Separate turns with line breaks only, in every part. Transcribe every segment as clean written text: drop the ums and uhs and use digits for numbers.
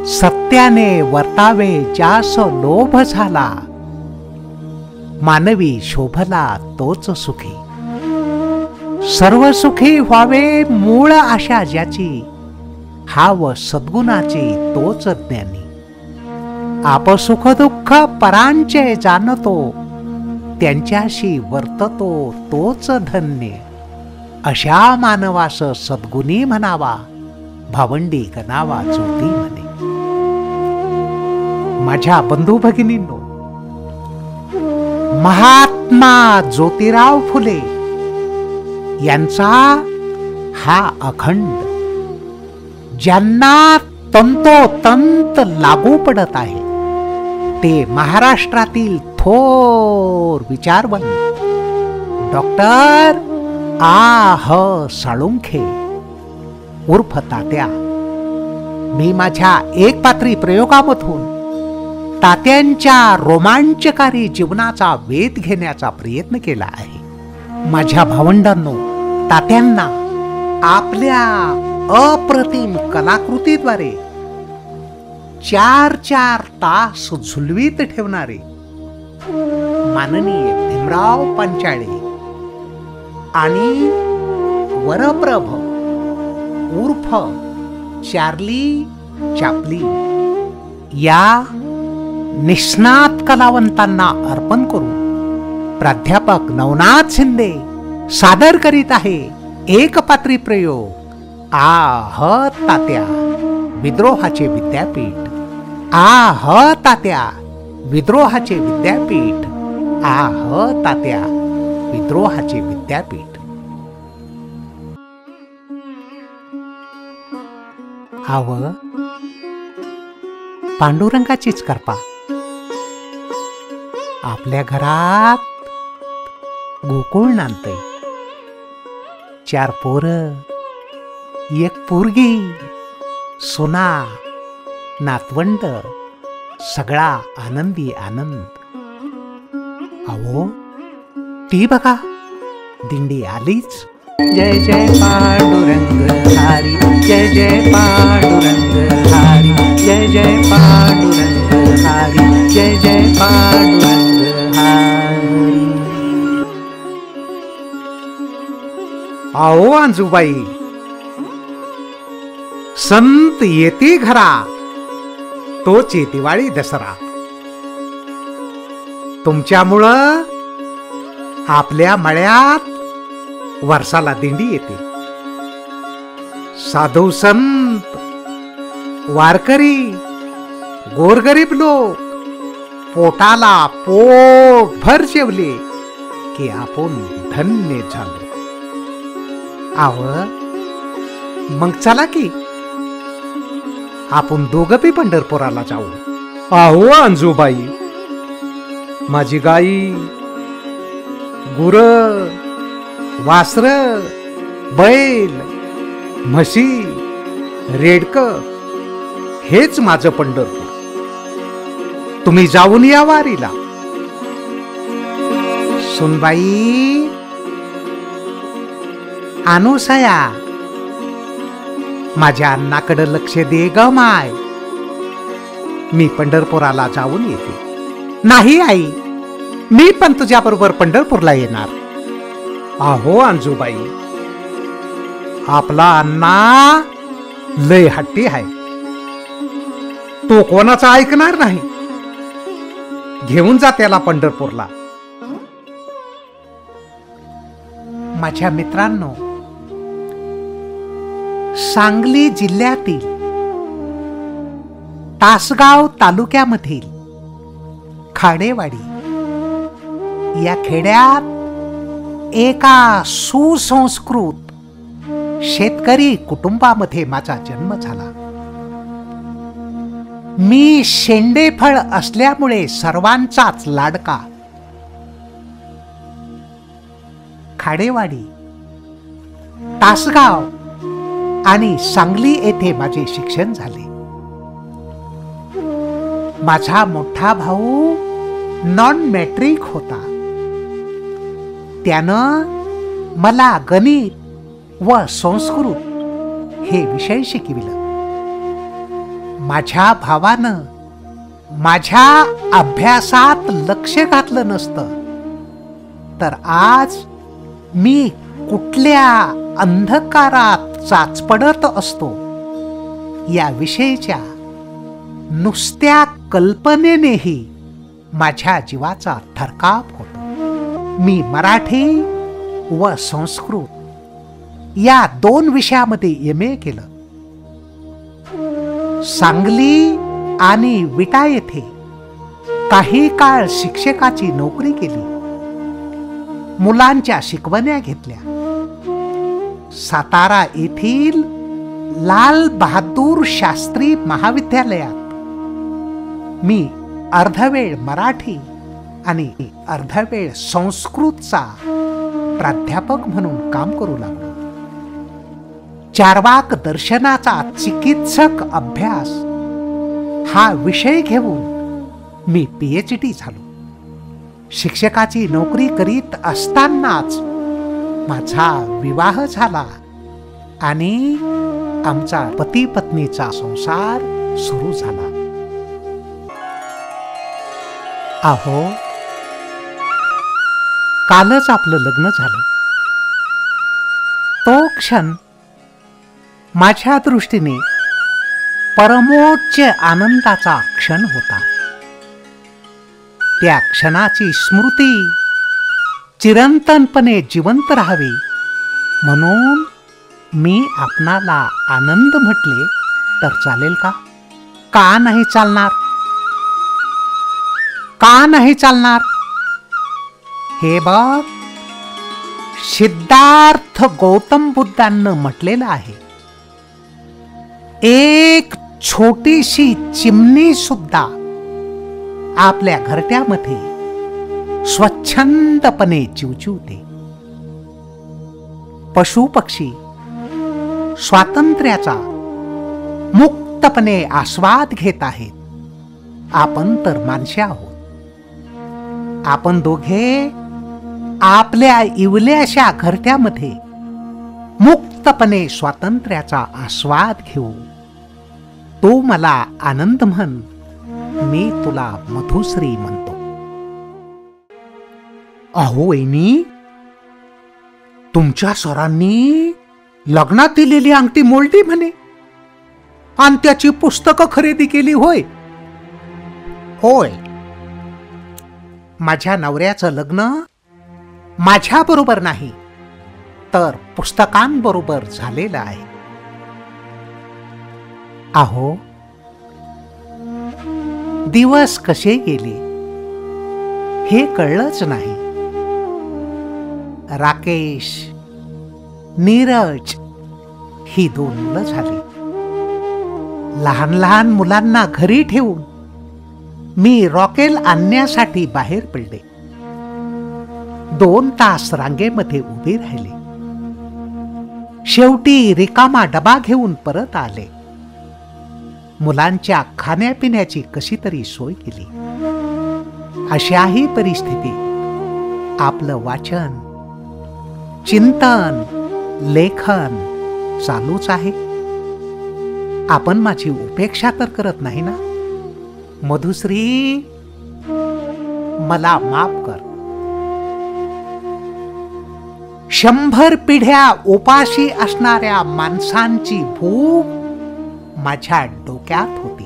सत्याने वर्तावे ज्यास लोभ झाला, मानवी शोभला तोच सुखी. सर्व सुखी व्हावे मूळ आशा ज्याची, हाव सद्गुणाची तोच ज्ञानी. आप सुख दुःख परांचे जाणतो, त्यांच्याशी वर्ततो तोच धन्य. अशा मानवास सद्गुणी म्हणावा, भावंडी गणावा ज्योती म्हणे. माझ्या बंधू भगिनींनो, महात्मा ज्योतिराव फुले यांचा हा अखंड, ज्यांना तंतोतंत लागू पडत आहे, ते महाराष्ट्रातील थोर विचारवंत डॉक्टर आ.ह. साळुंखे उर्फ तात्या. मी माझ्या एकपात्री प्रयोगामधून तात्यांच्या रोमांचकारी जीवनाचा वेध घेण्याचा प्रयत्न केला आहे. माझ्या भावंडांनो, तात्यांना आपल्या अप्रतिम कलाकृतीद्वारे 4-4 तास झुलवीत ठेवणारे माननीय भीमराव पांचाळे आणि वरप्रभ उर्फ चार्ली चॅप्लिन या निष्णात कलावंतांना अर्पण करून प्राध्यापक नवनाथ शिंदे सादर करीत आहे एकपात्री प्रयोग, आ.ह. तात्या विद्रोहाचे विद्यापीठ. आ.ह. तात्या विद्रोहाचे विद्यापीठ. आ.ह. तात्या विद्रोहाचे विद्यापीठ. आव पांडुरंगाचीच कृपा. आपल्या घरात गोकुळ नांदतय. 4 पोरं, 1 पोरगी, सुना, नातवंड, सगळा आनंदी आनंद. अहो, ती बघा, दिंडी आलीच. जय जय पांडुरंग हरी, जय जय पांडुरंग हरी, जय जय पांडुरंग हरी, जय जय पांडुरंग हरी. आओ आंजूबाई, संत येते घरा, तोची दिवाळी दसरा. तुमच्यामुळं आपल्या मळ्यात वर्षाला दिंडी येते. साधू संत, वारकरी, गोरगरीब लोक पोटाला पोटभर जेवले की आपण धन्य झालो. आव मग चला की आपण दोघं बी पंढरपुराला जाऊ.
आहो अंजूबाई, माझी गाई, गुर, वासर, बैल, म्हशी, रेडक हेच माझं पंढरपूर. तुम्ही जाऊन या वारीला.
सुनबाई, अनुसया, माझ्या अन्नाकडे लक्ष दे ग माय. मी पंढरपुराला जाऊन येते. नाही आई, मी पण तुझ्या बरोबर पंढरपूरला येणार.
आहो अंजूबाई,
आपला अण्णा लय हट्टी आहे.
तो कोणाचा ऐकणार नाही. घेऊन जा त्याला पंढरपूरला.
माझ्या मित्रांनो, सांगली जिल्ह्यातील तासगाव तालुक्यामधील खाडेवाडी या खेड्यात एका सुसंस्कृत शेतकरी कुटुंबामध्ये माझा जन्म झाला. मी शेंडेफळ असल्यामुळे सर्वांचाच लाडका. खाडेवाडी, तासगाव आणि सांगली येथे माझे शिक्षण झाले. माझा मोठा भाऊ नॉन मॅट्रिक होता. त्यानं मला गणित व संस्कृत हे विषय शिकविलं. माझ्या भावानं माझ्या अभ्यासात लक्ष घातलं नसतं तर आज मी कुठल्या अंधकारात चाचपडत असतो याविषयीच्या नुसत्या कल्पनेनेही माझ्या जीवाचा थरकाप होतो. मी मराठी व संस्कृत या 2 विषयामध्ये MA केलं. सांगली आणि विटा येथे काही काळ शिक्षकाची नोकरी केली. मुलांच्या शिकवण्या घेतल्या. सातारा येथील लाल बहादूर शास्त्री महाविद्यालयात मी अर्धवेळ मराठी आणि अर्धवेळ संस्कृतचा प्राध्यापक म्हणून काम करू लागलो. चार्वाक दर्शनाचा चिकित्सक अभ्यास हा विषय घेऊन मी PhD झालो. शिक्षकाची नोकरी करीत असतानाच माझा विवाह झाला आणि आमचा पती पत्नीचा संसार सुरू झाला. अहो, कालच आपलं लग्न झालं. तो क्षण माझ्या दृष्टीने परमोच्च आनंदाचा क्षण होता. त्या क्षणाची स्मृती चिरंतनपणे जिवंत राहावी म्हणून मी आपणाला आनंद म्हटले तर चालेल का? का नाही चालणार? का नाही चालणार? हे बघ, सिद्धार्थ गौतम बुद्धांनी म्हटलेलं आहे, एक छोटीशी चिमणी सुद्धा आपल्या घरट्यामध्ये स्वच्छंदपणे चिवचिवते. पशु पक्षी स्वातंत्र्याचा मुक्तपणे आस्वाद घेत आहेत. आपण तर माणसे आहोत. आपण दोघे आपल्या इवल्याशा घरट्यामध्ये मुक्तपणे स्वातंत्र्याचा आस्वाद घेऊ. तू मला आनंद म्हण, मी तुला मधुश्री म्हणतो. अहो वहिनी, तुमच्या सरांनी लग्नात दिलेली अंगठी मोडली म्हणे आणि त्याची पुस्तकं खरेदी केली होय? होय. माझ्या नवऱ्याचं लग्न माझ्या बरोबर नाही तर पुस्तकांबरोबर झालेलं आहे. अहो, दिवस कसे गेले हे कळलंच नाही. राकेश, नीरज ही 2 मुलं झाली. लहान लहान मुलांना घरी ठेवून मी रॉकेल आणण्यासाठी बाहेर पडले. 2 तास रांगेमध्ये उभे राहिले. शेवटी रिकामा डबा घेऊन परत आले. मुलांच्या खाण्यापिण्याची कशी तरी सोय केली. अशाही परिस्थितीत आपलं वाचन, चिंतन, लेखन चालूच आहे. आपण माझी उपेक्षा तर करत नाही ना? मधुश्री, मला माफ कर. 100 पिढ्या उपाशी असणाऱ्या माणसांची भूक माझ्या डोक्यात होती.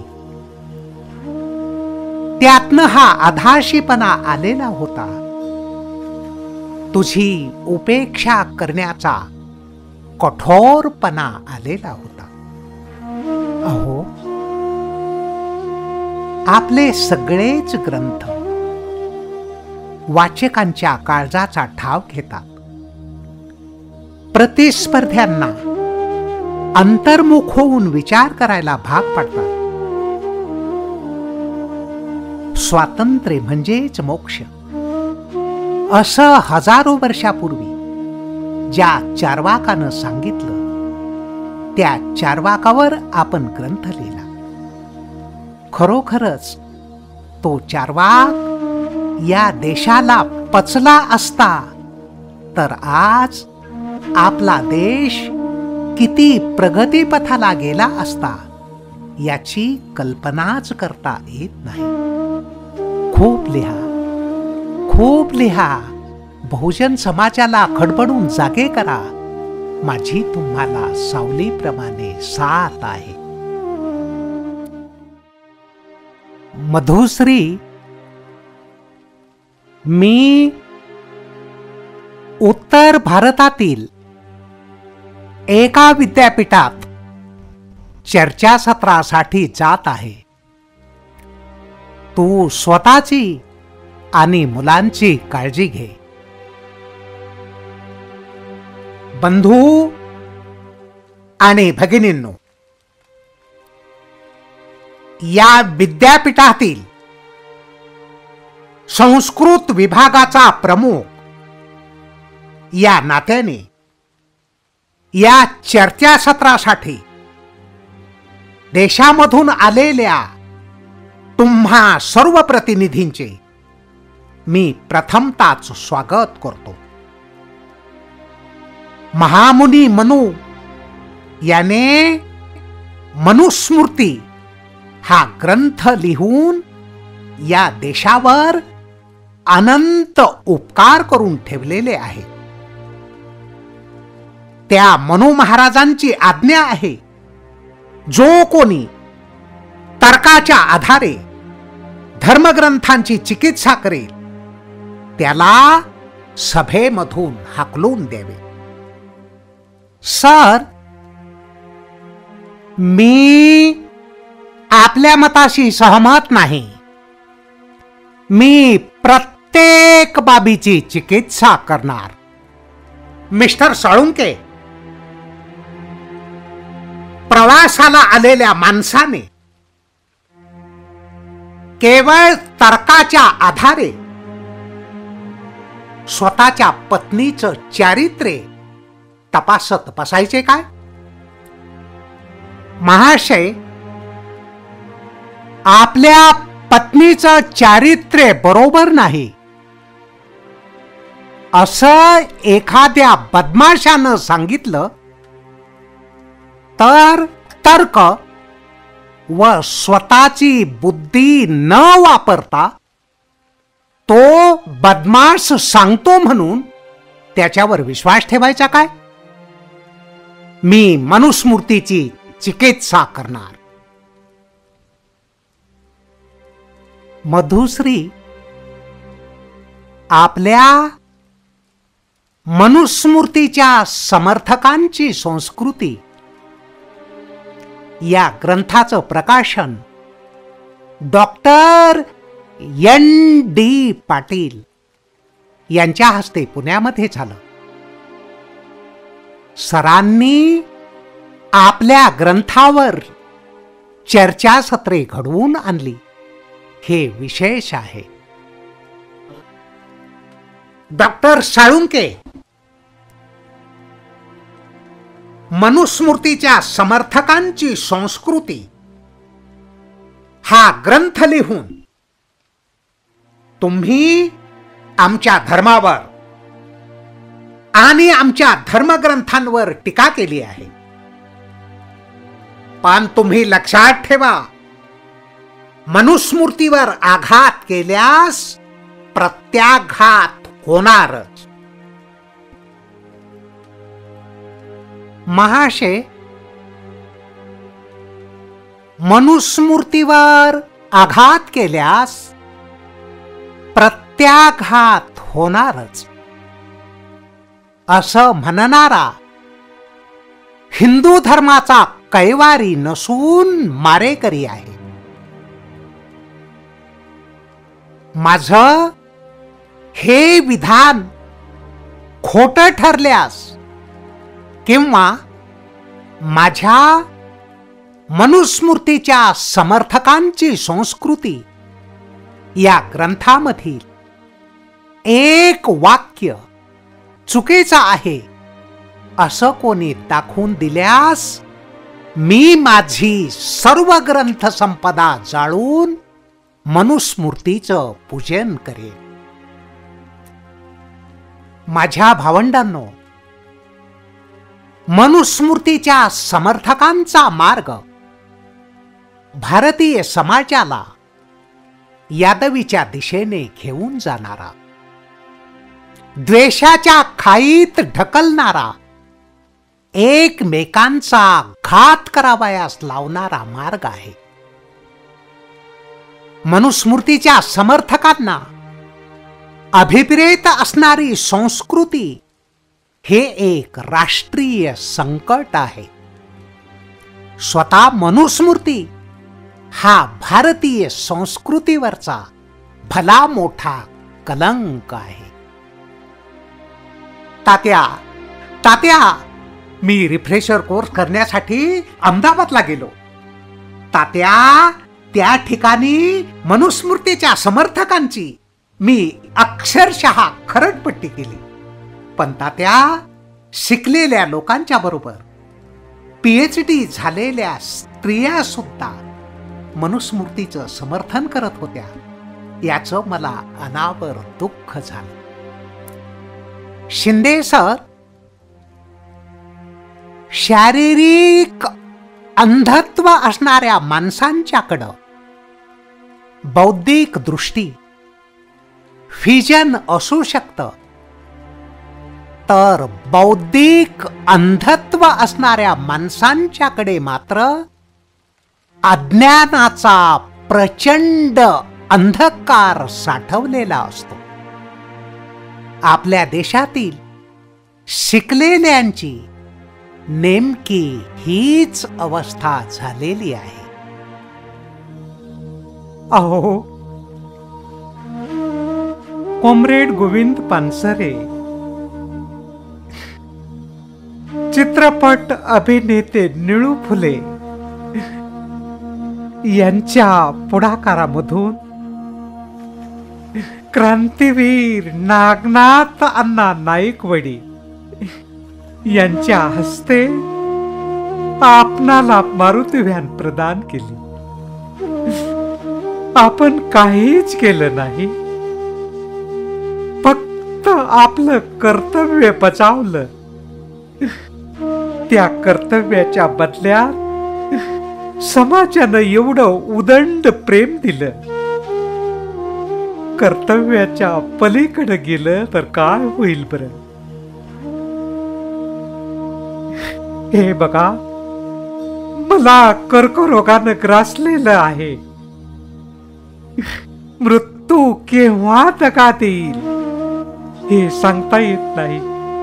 त्यातनं हा अधाशीपणा आलेला होता. तुझी उपेक्षा करण्याचा कठोरपणा आलेला होता. अहो, आपले सगळेच ग्रंथ वाचकांच्या काळजाचा ठाव घेतात. प्रतिस्पर्ध्यांना अंतर्मुख होऊन विचार करायला भाग पाडतात. स्वातंत्र्य म्हणजेच मोक्ष असं हजारो वर्षापूर्वी ज्या चार्वाकानं सांगितलं त्या चार्वाकावर आपण ग्रंथ लिहिला. खरोखरच तो चार्वाक या देशाला पचला असता तर आज आपला देश किती प्रगतीपथाला गेला असता याची कल्पनाच करता येत नाही. खूप लिहा, खूप लिहा. बहुजन समाजाला खडबडून जागे करा. माझी तुम्हाला सावलीप्रमाणे साथ आहे. मधुश्री, मी उत्तर भारतातील एका विद्यापीठात चर्चासत्रासाठी जात आहे. तू स्वतःची आणि मुलांची काळजी घे. बंधू आणि भगिनींनो, या विद्यापीठातील संस्कृत विभागाचा प्रमुख या नात्याने या चर्चासत्रासाठी देशामधून आलेल्या तुम्हा सर्व प्रतिनिधींचे मी प्रथमतःच स्वागत करतो. महामुनी मनु याने मनुस्मृती हा ग्रंथ लिहून या देशावर अनंत उपकार करून ठेवलेले आहे. त्या मनु महाराजांची आज्ञा आहे, जो कोणी तर्काच्या आधारे धर्मग्रंथांची चिकित्सा करेल त्याला सभेमधून हाकलून द्यावे. सर, मी आपल्या मताशी सहमत नाही. मी प्रत्येक बाबीची चिकित्सा करणार. मिस्टर साळुंके, प्रवासाला आलेल्या माणसाने केवळ तर्काच्या आधारे स्वतःच्या पत्नीचं चारित्र्य तपासत बसायचे काय? महाशय, आपल्या पत्नीचं चारित्र्य बरोबर नाही असं एखाद्या बदमाशानं सांगितलं तर तर्क व स्वतःची बुद्धी न वापरता तो बदमाश सांगतो म्हणून त्याच्यावर विश्वास ठेवायचा काय? मी मनुस्मृतीची चिकित्सा करणार. मधुश्री, आपल्या मनुस्मृतीच्या समर्थकांची संस्कृती या ग्रंथाचं प्रकाशन डॉक्टर N.D. पाटील यांच्या हस्ते पुण्यामध्ये झालं. सरांनी आपल्या ग्रंथावर चर्चासत्रे घडवून आणली. हे विशेष आहे. डॉक्टर साळुंके, मनुस्मृतीच्या समर्थकांची संस्कृती हा ग्रंथ लिहून तुम्ही आमच्या धर्मावर आणि आमच्या धर्मग्रंथांवर टीका केली आहे. पण तुम्ही लक्षात ठेवा, मनुस्मृतीवर आघात केल्यास प्रत्याघात होणारच. महाशय, मनुस्मृतीवर आघात केल्यास प्रत्याघात होणारच असं म्हणणारा हिंदू धर्माचा कैवारी नसून मारेकरी आहे. माझं हे विधान खोटं ठरल्यास किंवा माझ्या मनुस्मृतीच्या समर्थकांची संस्कृती या ग्रंथामधील एक वाक्य चुकीचं आहे असं कोणी दाखवून दिल्यास मी माझी सर्व ग्रंथ संपदा जाळून मनुस्मृतीचं पूजन करेन. माझ्या भावंडांनो, मनुस्मृतीच्या समर्थकांचा मार्ग भारतीय समाजाला यादवीच्या दिशेने घेऊन जाणारा, द्वेषाच्या खाईत ढकलणारा, एकमेकांचा घात करावयास लावणारा मार्ग आहे. मनुस्मृतीच्या समर्थकांना अभिप्रेत असणारी संस्कृती हे एक राष्ट्रीय संकट आहे. स्वतः मनुस्मृती हा भारतीय संस्कृतीवरचा भला मोठा कलंक आहे. तात्या, मी रिफ्रेशर कोर्स करण्यासाठी अहमदाबादला गेलो. तात्या, त्या ठिकाणी मनुस्मृतीच्या समर्थकांची मी अक्षरशः खरडपट्टी केली. पण तात्या, शिकलेल्या लोकांच्या बरोबर PhD झालेल्या स्त्रिया सुद्धा मनुस्मृतीचं समर्थन करत होत्या. याचं मला अनावर दुःख झालं. शिंदे सर, शारीरिक अंधत्व असणाऱ्या माणसांच्याकडं बौद्धिक दृष्टी, व्हिजन असू शकतं, तर बौद्धिक अंधत्व असणाऱ्या माणसांच्याकडे मात्र अज्ञानाचा प्रचंड अंधकार साठवलेला असतो. आपल्या देशातील शिकलेल्यांची नेमकी हीच अवस्था झालेली आहे.
अहो, कॉम्रेड गोविंद पानसरे, चित्रपट अभिनेते निळू फुले यांच्या पुढाकारामधून क्रांतीवीर नागनाथ अण्णा नाईकवडी यांच्या हस्ते आपणाला मारुती व्हॅन प्रदान केली. आपण काहीच केलं नाही, फक्त आपलं कर्तव्य बजावलं. त्या कर्तव्याच्या बदल्यात समाजानं एवढं उदंड प्रेम दिलं. कर्तव्याच्या पलीकडे गेलं तर काय होईल बरं? हे बघा, मला कर्करोगानं ग्रासलेलं आहे. मृत्यू केव्हा दगा देईल हे सांगता येत नाही.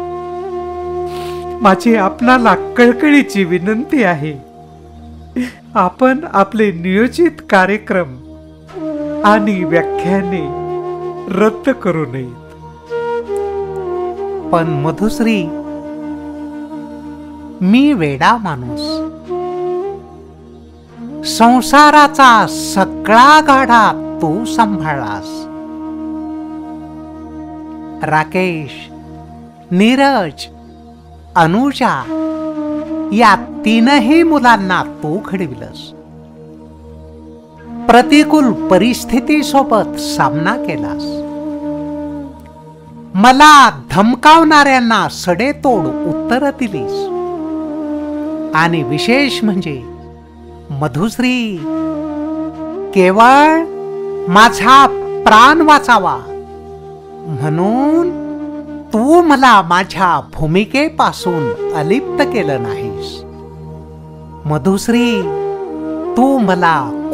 माझी आपणाला कळकळीची विनंती आहे, आपण आपले नियोजित कार्यक्रम आणि व्याख्याने रद्द करू नयेत.
पण मधुश्री, मी वेडा माणूस. संसाराचा सगळा गाडा तू सांभाळलास. राकेश, नीरज, अनुजा या तीनही मुलांना तू घडविलंस. प्रतिकूल परिस्थितीसोबत सामना केलास. मला धमकावणाऱ्यांना सडेतोड उत्तर दिलीस. आणि विशेष म्हणजे मधुश्री, केवळ माझा प्राण वाचावा म्हणून तू मला माझ्या भूमिकेपासून अलिप्त केलं नाहीस. मधुश्री, तू मला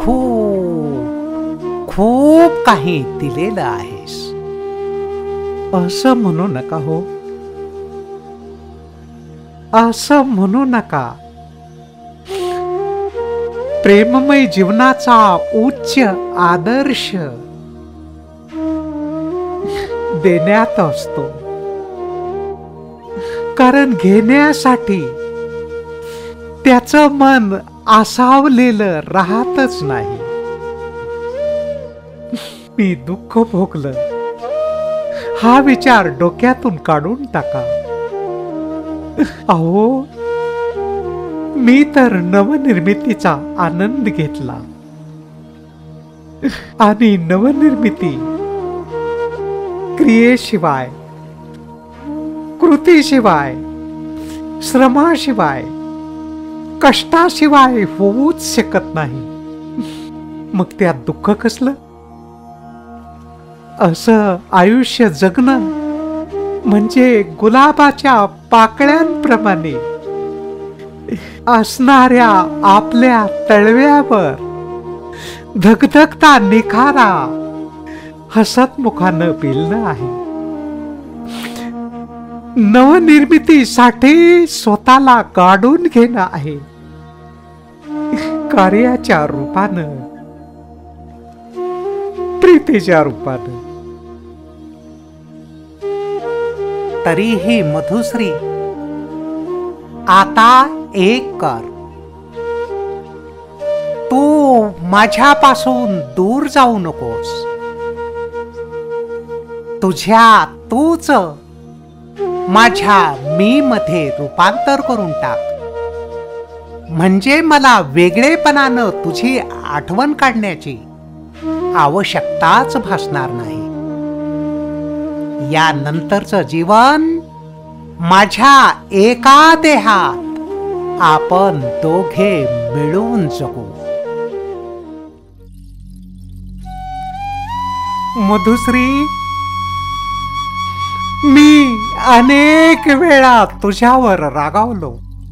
खूप खूप काही दिलेलं आहेस.
असं म्हणू नका हो, असं म्हणू नका. प्रेममय जीवनाचा उच्च आदर्श देण्यात असतो, कारण घेण्यासाठी त्याचं मन आसावलेलं राहतच नाही. मी दुःख भोगलं हा विचार डोक्यातून काढून टाका. अहो, मी तर नवनिर्मितीचा आनंद घेतला आणि नवनिर्मिती क्रियेशिवाय, कृतीशिवाय, श्रमाशिवाय, कष्टाशिवाय होऊच शकत नाही. मग त्यात दुःख कसलं? असं आयुष्य जगणं म्हणजे गुलाबाच्या पाकळ्यांप्रमाणे असणाऱ्या आपल्या तळव्यावर धगधगता निखारा हसतमुखानं पिलणं आहे. नवनिर्मितीसाठी स्वतःला गाडून घेणं आहे. कार्याच्या रूपानं, प्रीतीच्या रूपानं.
तरीही मधुश्री, आता एक कर. तू माझ्यापासून दूर जाऊ नकोस. तुझ्या तूच माझ्या मी मध्ये रूपांतर करून टाक. म्हणजे मला वेगळेपणानं तुझी आठवण काढण्याची आवश्यकताच भासणार नाही. यानंतरचं जीवन माझ्या एका देहात आपण दोघे मिळून जगू.
मधुश्री, मी अनेक वेळा तुझ्यावर रागावलो.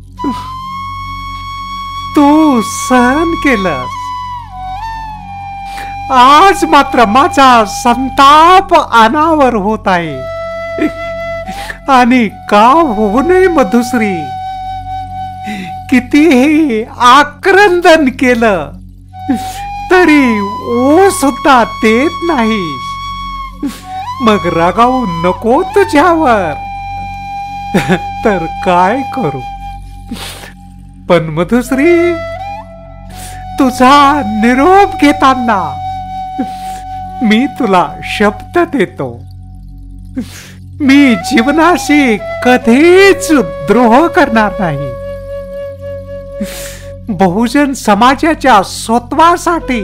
तू सहन केलंस. आज मात्र माझा संताप अनावर होत आहे. आणि का होऊ नये मधुश्री? कितीही आक्रंदन केलं तरी ओ सुद्धा देत नाहीस. मग रागावू नको तुझ्यावर. तर काय करू? पण मधुश्री, तुझा निरोप घेताना मी तुला शब्द देतो. मी जीवनाशी कधीच द्रोह करणार नाही. बहुजन समाजाच्या स्वत्वासाठी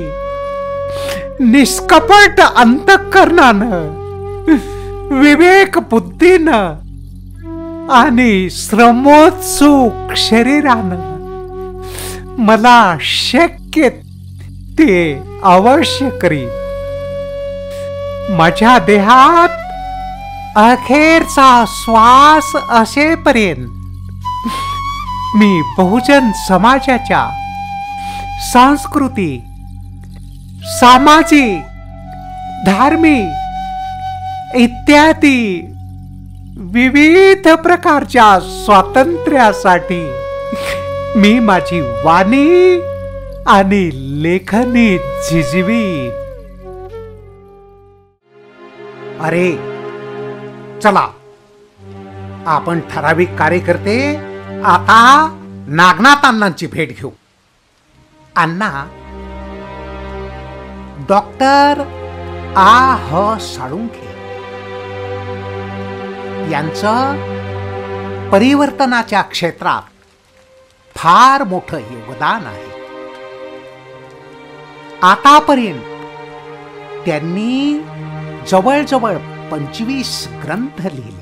निष्कपट अंतःकरणानं, विवेक बुद्धीनं आणि श्रमोत्सुक शरीरानं मला शक्य ते अवश्य करीन. माझ्या देहात अखेरचा श्वास असेपर्यंत मी बहुजन समाजाच्या सांस्कृतिक, सामाजिक, धार्मिक इत्यादी विविध प्रकारच्या स्वातंत्र्यासाठी मी माझी वाणी आणि लेखनी झिजवी.
अरे चला, आपण ठराविक कार्यकर्ते आता नागनाथ अण्णांची भेट घेऊ. अण्णा डॉक्टर आ ह साळुंखे यांचं परिवर्तनाच्या क्षेत्रात फार मोठं योगदान आहे. आतापर्यंत त्यांनी जवळजवळ 25 ग्रंथ लिहिले.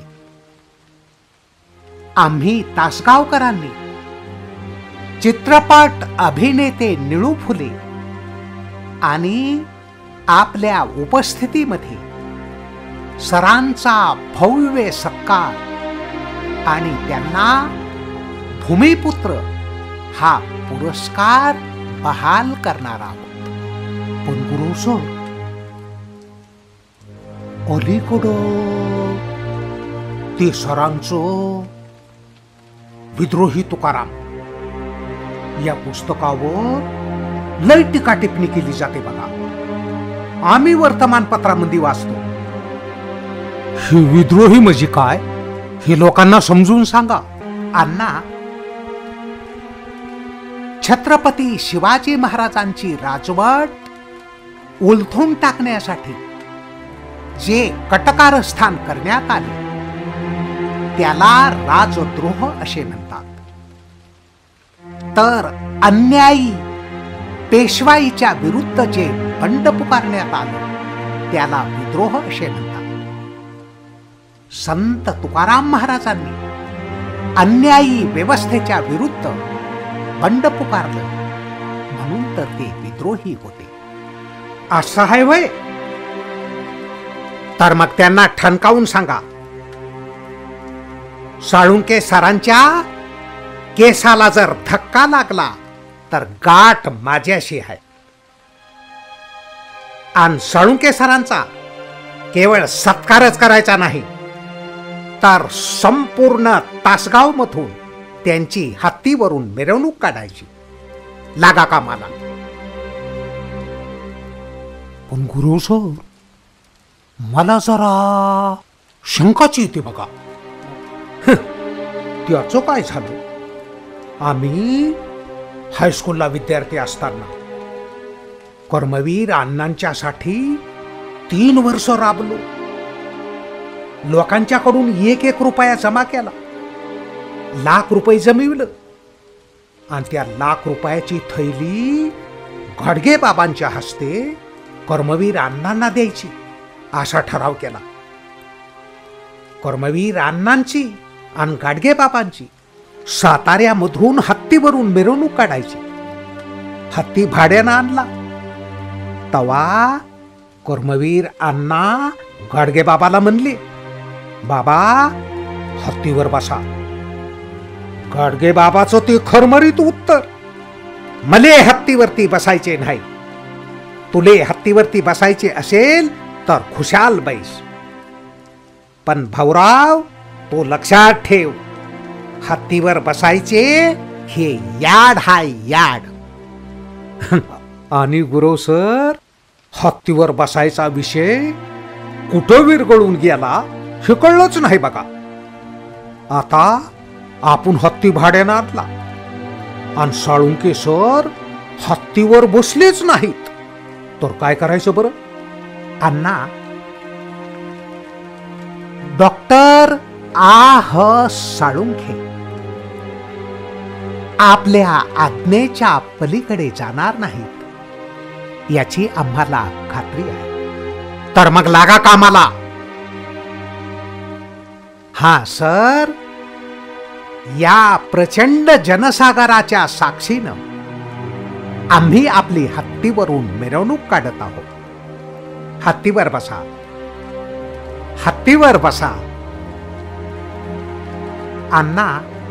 आम्ही तासगावकरांनी चित्रपट अभिनेते निळू फुले आणि आपल्या उपस्थितीमध्ये सरांचा भव्य सत्कार आणि त्यांना भूमिपुत्र हा पुरस्कार बहाल करणार आहोत. पण गुरु सर, अलीकडं ते सरांचं विद्रोही तुकाराम या पुस्तकावर लय टीका टिप्पणी केली जाते बघा. आम्ही वर्तमानपत्रामध्ये वाचतो. ही विद्रोही म्हणजे काय हे लोकांना समजून सांगा. अण्णा, छत्रपती शिवाजी महाराजांची राजवट उलथून टाकण्यासाठी जे कटकारस्थान करण्यात आले त्याला राजद्रोह असे म्हणतात. तर अन्यायी पेशवाईच्या विरुद्ध जे बंड पुकारण्यात आलं त्याला विद्रोह असे म्हणतात. संत तुकाराम महाराजांनी अन्यायी व्यवस्थेच्या विरुद्ध बंड पुकारलं म्हणून तर ते विद्रोही होते. असं आहे वय? तर मग त्यांना ठणकावून सांगा, साळुंके सरांच्या केसाला जर धक्का लागला तर गाठ माझ्याशी आहे. आणि साळुंके सरांचा केवळ सत्कारच करायचा नाही, तर संपूर्ण तासगाव मधून त्यांची हत्तीवरून मिरवणूक काढायची. लागा कामाला. पण गुरु सर, मला जरा शंकाची येते बघा. त्याचं काय झालं? आम्ही हायस्कूलला विद्यार्थी असताना कर्मवीर अण्णांच्यासाठी 3 वर्ष राबलो. लोकांच्याकडून 1 रुपया जमा केला, लाख रुपये जमिवलं, आणि त्या लाख रुपयाची थैली घाडगे बाबांच्या हस्ते कर्मवीर अण्णांना द्यायची असा ठराव केला. कर्मवीर अण्णांची आणि गाडगे बाबांची साताऱ्यामधून हत्तीवरून मिरवणूक काढायची. हत्ती भाड्यानं आणला. तवा कर्मवीर अण्णा गाडगे बाबाला म्हणले, बाबा हत्तीवर बसा. गाडगे बाबाचं ते खरमरीत उत्तर, मले हत्तीवरती बसायचे नाही. तुले हत्तीवरती बसायचे असेल तर खुशाल बैस, पण भाऊराव तो लक्षात ठेव, हत्तीवर बसायचे हे याड हाय याड. आणि गुरु सर, हत्तीवर बसायचा विषय कुठं विरघळून गेला हे कळलंच नाही बघा. आता आपण हत्ती भाड्यानं आणला आणि साळुंके सर हत्तीवर बसलेच नाहीत, तर काय करायचं बरं? अण्णा, डॉक्टर साळुंखे आपल्या आज्ञेच्या पलीकडे जाणार नाहीत याची आम्हाला खात्री आहे. तर मग लागा कामाला. हा सर, या प्रचंड जनसागराच्या साक्षीनं आम्ही आपली हत्तीवरून मिरवणूक काढत आहोत. हत्तीवर बसा, हत्तीवर बसा. अण्णा,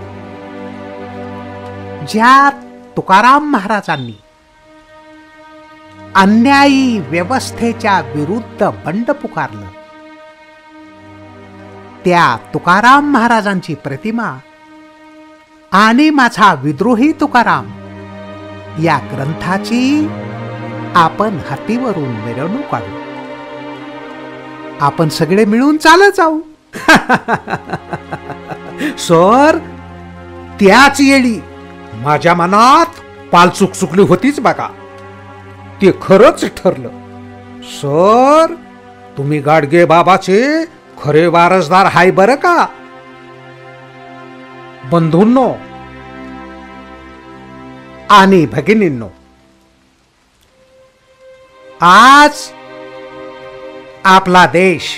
ज्या तुकाराम महाराजांनी अन्यायी व्यवस्थेच्या विरुद्ध बंड पुकारलं, त्या तुकाराम महाराजांची प्रतिमा आणि माझा विद्रोही तुकाराम या ग्रंथाची आपण हत्तीवरून मिरवणूक काढू. आपण सगळे मिळून चालत जाऊ. सर, त्याच येळी माझ्या मनात पालचूक चुकली होतीच बघा. ते खरंच ठरलं. सर, तुम्ही गाडगे बाबाचे खरे वारसदार हाय बरं का. बंधूंनो आणि भगिनींनो, आज आपला देश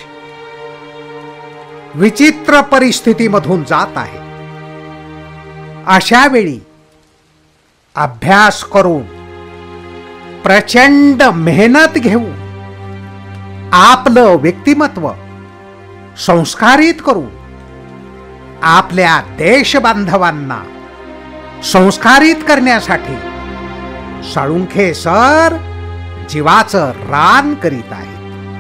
विचित्र परिस्थितीमधून जात आहे. अशा वेळी अभ्यास करून, प्रचंड मेहनत घेऊन आपलं व्यक्तिमत्व संस्कारित करून आपल्या देशबांधवांना संस्कारित करण्यासाठी साळुंखे सर जीवाचं रान करीत आहेत.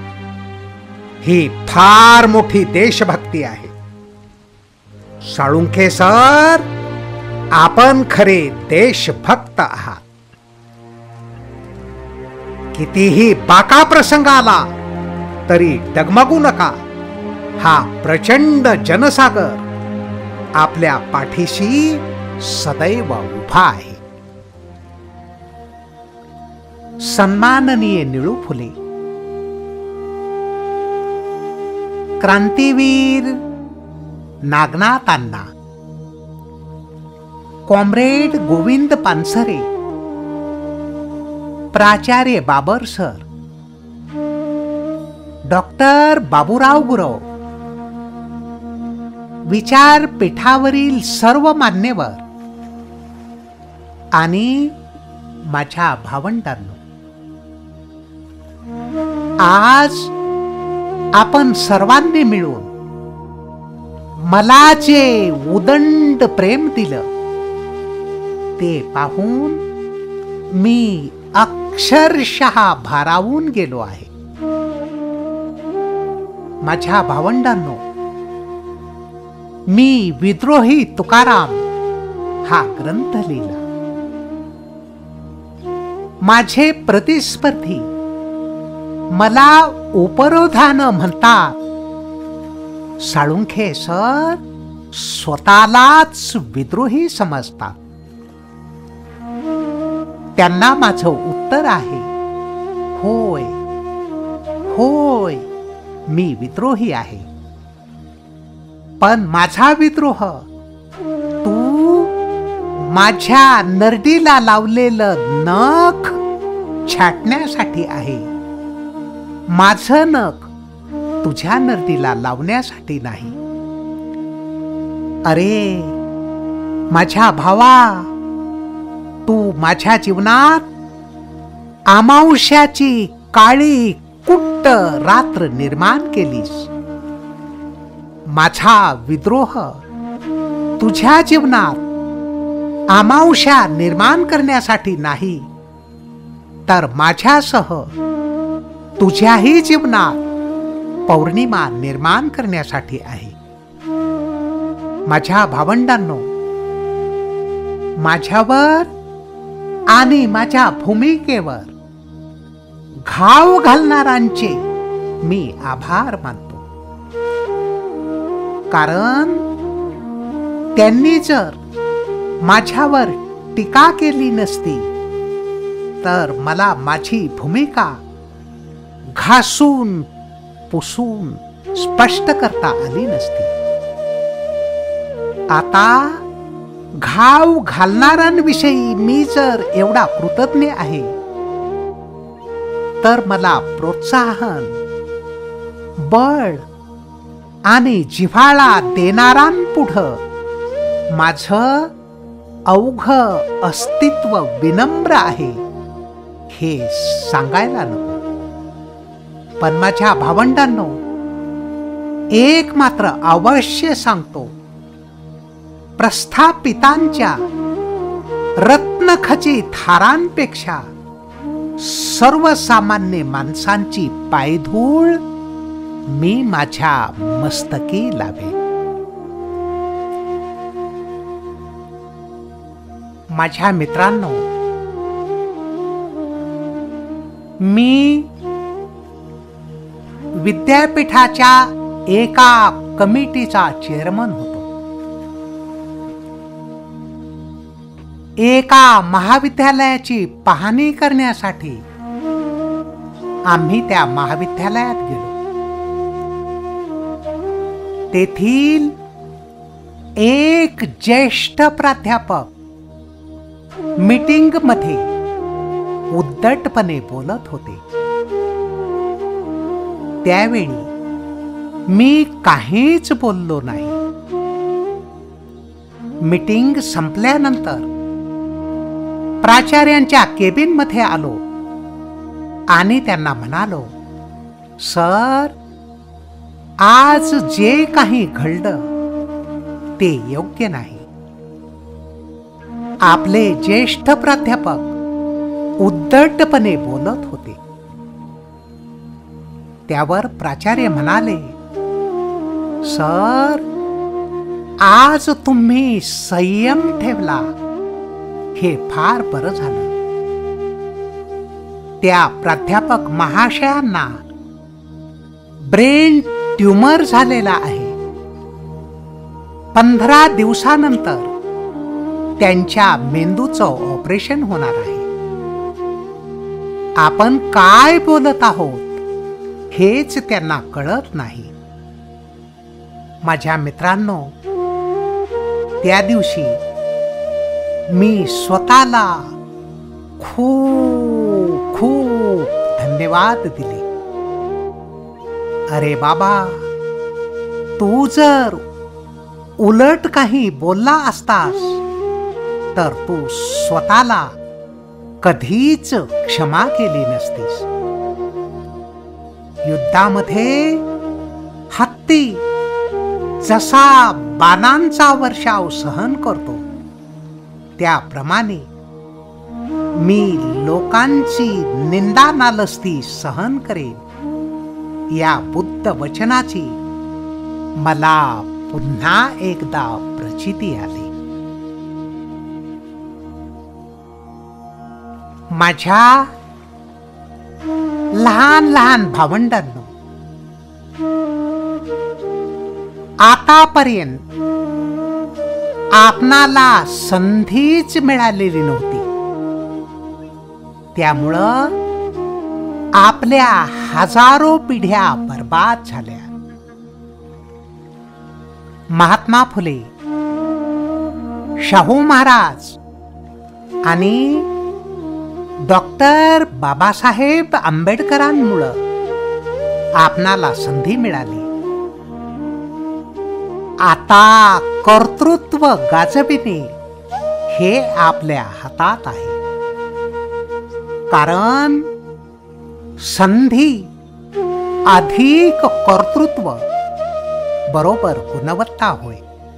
ही फार मोठी देशभक्ती आहे. साळुंखे सर, आपण खरे देशभक्त आहात. कितीही बाका प्रसंग आला तरी डगमगू नका. हा प्रचंड जनसागर आपल्या पाठीशी सदैव उभा आहे. सन्माननीय निळू फुले, क्रांतीवीर नागनाथ अण्णा, कॉम्रेड गोविंद पानसरे, प्राचार्य बाबर सर, डॉक्टर बाबूराव गुरव, विचारपीठावरील सर्व मान्यवर आणि माझ्या भावंडांनो, आज आपण सर्वांनी मिळून मला जे उदंड प्रेम दिलं ते पाहून मी अक्षरशः भारावून गेलो आहे. माझ्या भावंडांनो, मी विद्रोही तुकाराम हा ग्रंथ लिहिला. माझे प्रतिस्पर्धी मला उपरोधानं म्हणतात, साळुंखे सर स्वतःलाच विद्रोही समजतात. त्यांना माझं उत्तर आहे, होय होय, मी विद्रोही आहे. पण माझा विद्रोह तू माझ्या नरडीला लावलेलं नख छाटण्यासाठी आहे. माझं नख तुझ्या नरडीला लावण्यासाठी नाही. अरे माझ्या भावा, तू माझ्या जीवनात अमावस्याची काळी कुट्ट रात्र निर्माण केलीस. माझा विद्रोह तुझ्या जीवनात अमावस्या निर्माण करण्यासाठी नाही, तर माझ्यासह तुझ्याही जीवनात पौर्णिमा निर्माण करण्यासाठी आहे. माझ्या भावंडांनो, माझ्यावर आणि माझ्या भूमिकेवर घाव घालणाऱ्यांचे मी आभार मानतो. कारण त्यांनी जर माझ्यावर टीका केली नसती तर मला माझी भूमिका घासून पुसून स्पष्ट करता आली नसती. आता घाव घालणाऱ्यांविषयी मी जर एवढा कृतज्ञ आहे, तर मला प्रोत्साहन, बळ आणि जिव्हाळा देणाऱ्यांपुढं माझं अवघ अस्तित्व विनम्र आहे हे सांगायला नको. पण माझ्या भावंडांनो, एक मात्र अवश्य सांगतो, प्रस्थापितांच्या रत्नखचित हारांपेक्षा सर्वसामान्य माणसांची पायधूळ मी माझ्या मस्तकी लावे. माझ्या मित्रांनो, मी विद्यापीठाच्या एका कमिटीचा चेअरमन होतो. एका महाविद्यालयाची पाहणी करण्यासाठी आम्ही त्या महाविद्यालयात गेलो. तेथील एक ज्येष्ठ प्राध्यापक मीटिंग मध्ये उद्धटपणे बोलत होते. त्यावेळी मी काहीच बोललो नाही. मीटिंग संपल्यानंतर प्राचार्यांच्या केबिन मध्ये आलो आणि त्यांना म्हणालो, सर, आज जे काही घडलं ते योग्य नाही. आपले ज्येष्ठ प्राध्यापक उद्धटपणे बोलत होते. त्यावर प्राचार्य म्हणाले, सर, आज तुम्ही संयम ठेवला हे फार बरं झालं. त्या प्राध्यापक महाशयांना ब्रेन ट्यूमर झालेला आहे. 15 दिवसानंतर त्यांच्या मेंदूचं ऑपरेशन होणार आहे. आपण काय बोलत आहोत हेच त्यांना कळत नाही. माझ्या मित्रांनो, त्या दिवशी मी स्वतःला खूप खूप धन्यवाद दिले. अरे बाबा, तू जर उलट काही बोलला असतास तर तू स्वतःला कधीच क्षमा केली नसतीस. युद्धामध्ये हत्ती जसा बाणांचा वर्षाव सहन करतो त्याप्रमाणे मी लोकांची निंदा नालस्ती सहन करेन. या बुद्ध वचनाची मला पुन्हा एकदा प्रचिती आली. माझ्या लहान लहान भावंडांनो, आतापर्यंत आपणाला संधीच मिळालेली नव्हती. त्यामुळं आपल्या हजारो पिढ्या बर्बाद झाल्या. महात्मा फुले, शाहू महाराज आणि डॉक्टर बाबासाहेब आंबेडकरांमुळं आपणाला संधी मिळाली. आता कर्तृत्व गाजविणे हे आपल्या हातात आहे. कारण संधी अधिक कर्तृत्व बरोबर गुणवत्ता होय.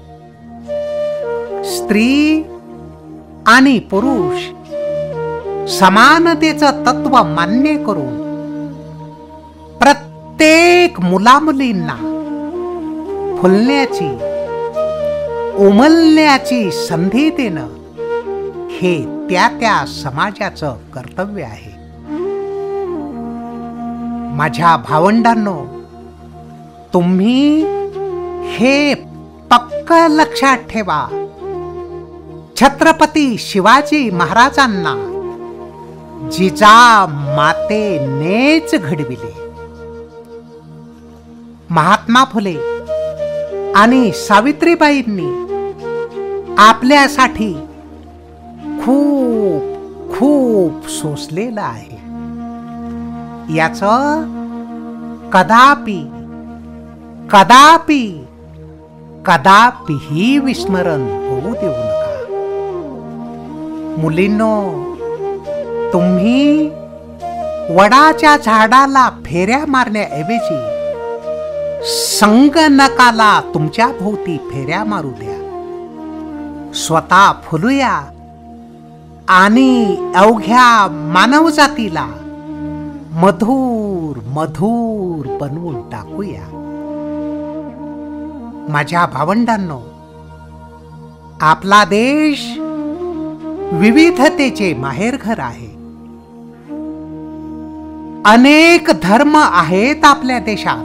स्त्री आणि पुरुष समानतेचं तत्व मान्य करून प्रत्येक मुलामुलींना फुलण्याची, उमलण्याची संधी देणं हे त्या त्या समाजाचं कर्तव्य आहे. माझ्या भावंडांनो, तुम्ही हे पक्क लक्षात ठेवा. छत्रपती शिवाजी महाराजांना जिजामातेनेच घडविले. महात्मा फुले आणि सावित्रीबाईंनी आपल्यासाठी खूप खूप सोसलेलं आहे. याचं कदापि कदापि कदापिही विस्मरण होऊ देऊ नका. मुलींनो, तुम्ही वडाच्या झाडाला फेऱ्या मारण्याऐवजी संगणकाला तुमच्या भोवती फेऱ्या मारू द्या. स्वतः फुलूया आणि अवघ्या मानवजातीला मधुर मधुर बनवून टाकूया. माझ्या भावंडांनो, आपला देश विविधतेचे माहेरघर आहे. अनेक धर्म आहेत आपल्या देशात.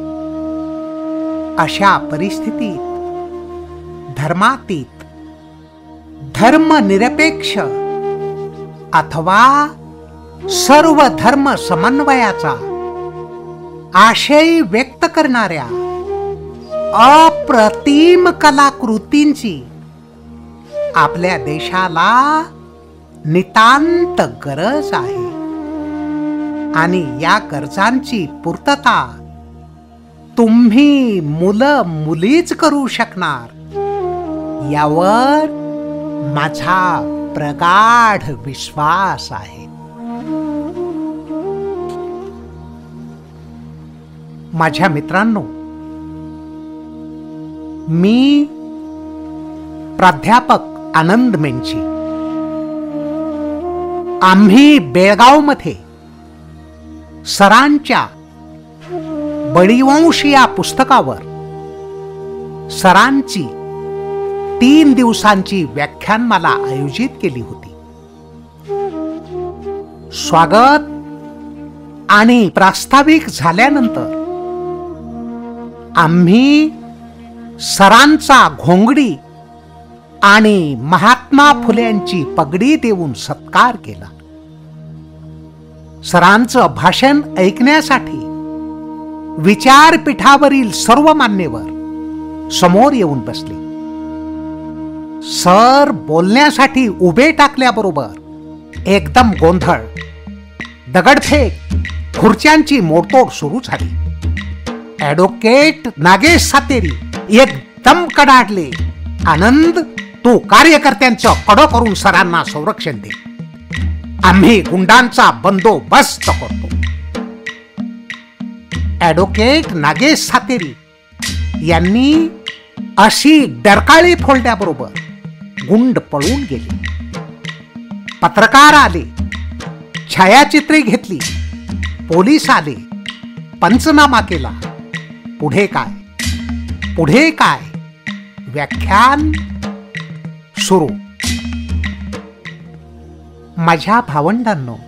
अशा परिस्थितीत धर्मातीत, धर्मनिरपेक्ष अथवा सर्व धर्म समन्वयाचा आशय व्यक्त करणाऱ्या अप्रतिम कलाकृतींची आपल्या देशाला नितांत गरज आहे. आणि या गरजांची पूर्तता तुम्ही मुलं मुलीच करू शकणार यावर माझा प्रगाढ विश्वास आहे. माझ्या मित्रांनो, मी प्राध्यापक आनंद मेंची. आम्ही बेळगावमध्ये सरांच्या बळीवंश या पुस्तकावर सरांची 3 दिवसांची व्याख्यानमाला आयोजित केली होती. स्वागत आणि प्रास्ताविक झाल्यानंतर आम्ही सरांचा घोंगडी आणि महात्मा फुलेंची पगडी देऊन सत्कार केला. सरांचं भाषण ऐकण्यासाठी विचारपीठावरील सर्व मान्यवर समोर येऊन बसले. सर बोलण्यासाठी उभे टाकल्याबरोबर एकदम गोंधळ, दगडफेक, खुर्च्यांची मोडतोड सुरू झाली. ॲडव्होकेट नागेश सातेरी एकदम कडाडले, आनंद, तू कार्यकर्त्यांचं कडं करून सरांना संरक्षण दे. आम्ही गुंडांचा बंदोबस्त करतो. ॲडव्होकेट नागेश सातेरी यांनी अशी डरकाळी फोडल्याबरोबर गुंड पळून गेले. पत्रकार आले, छायाचित्रे घेतली, पोलीस आले, पंचनामा केला. पुढे काय, पुढे काय, व्याख्यान सुरू. माझ्या भावंडांनो,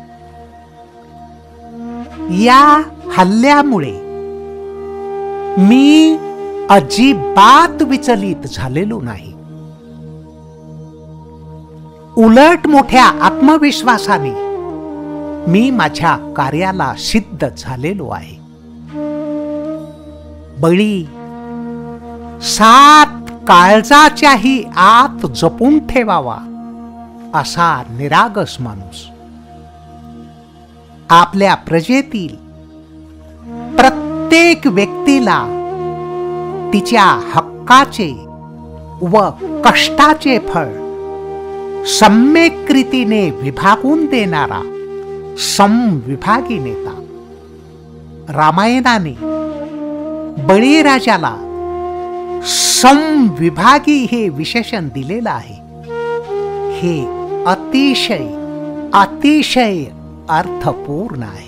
या हल्ल्यामुळे मी अजिबात विचलित झालेलो नाही. उलट मोठ्या आत्मविश्वासाने मी माझ्या कार्याला सिद्ध झालेलो आहे. बळी 7 काळजाच्याही आत जपून ठेवावा असा निरागस माणूस. आपल्या प्रजेतील प्रत्येक व्यक्तीला तिच्या हक्काचे व कष्टाचे फळ सम्यक रीतीने विभागून देणारा समविभागी नेता. रामायणाने बळीराजाला समविभागी हे विशेषण दिलेलं आहे. हे अतिशय अतिशय अर्थपूर्ण आहे.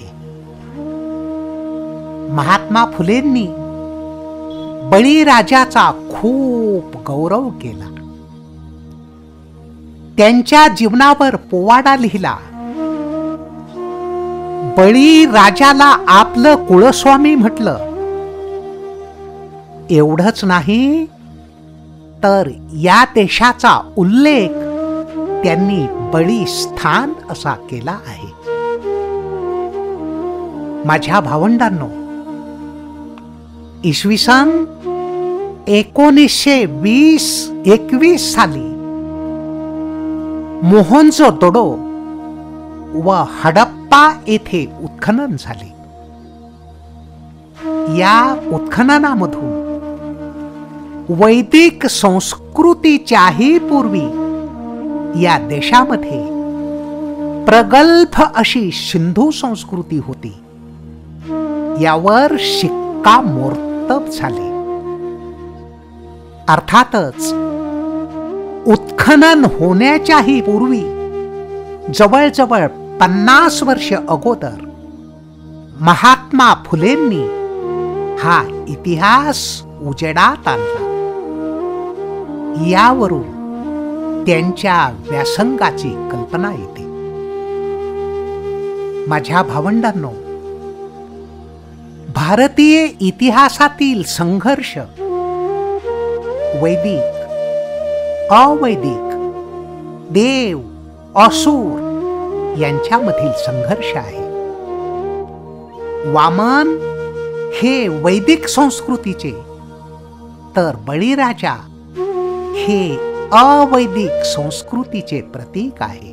महात्मा फुलेंनी बळीराजाचा खूप गौरव केला. त्यांच्या जीवनावर पोवाडा लिहिला. बळीराजाला आपलं कुळस्वामी म्हटलं. एवढंच नाही तर या देशाचा उल्लेख त्यांनी बळीस्थान असा केला आहे. माझ्या भावंडांनो, इसवी सन 1920-21 साली मोहनजोदडो व हडप्पा येथे उत्खनन झाले. या उत्खननामधून वैदिक संस्कृतीच्याही पूर्वी या देशामध्ये प्रगल्भ अशी सिंधू संस्कृती होती यावर शिक्कामोर्तब झाले. अर्थातच उत्खनन होण्याच्याही पूर्वी जवळजवळ 50 वर्ष अगोदर महात्मा फुलेंनी हा इतिहास उजेडात आणला. यावरून त्यांच्या व्यासंगाची कल्पना येते. माझ्या भावंडांनो, भारतीय इतिहासातील संघर्ष वैदिक अवैदिक, देव असुर यांच्यामधील संघर्ष आहे. वामन हे वैदिक संस्कृतीचे तर बळीराजा हे अवैदिक संस्कृतीचे प्रतीक आहे.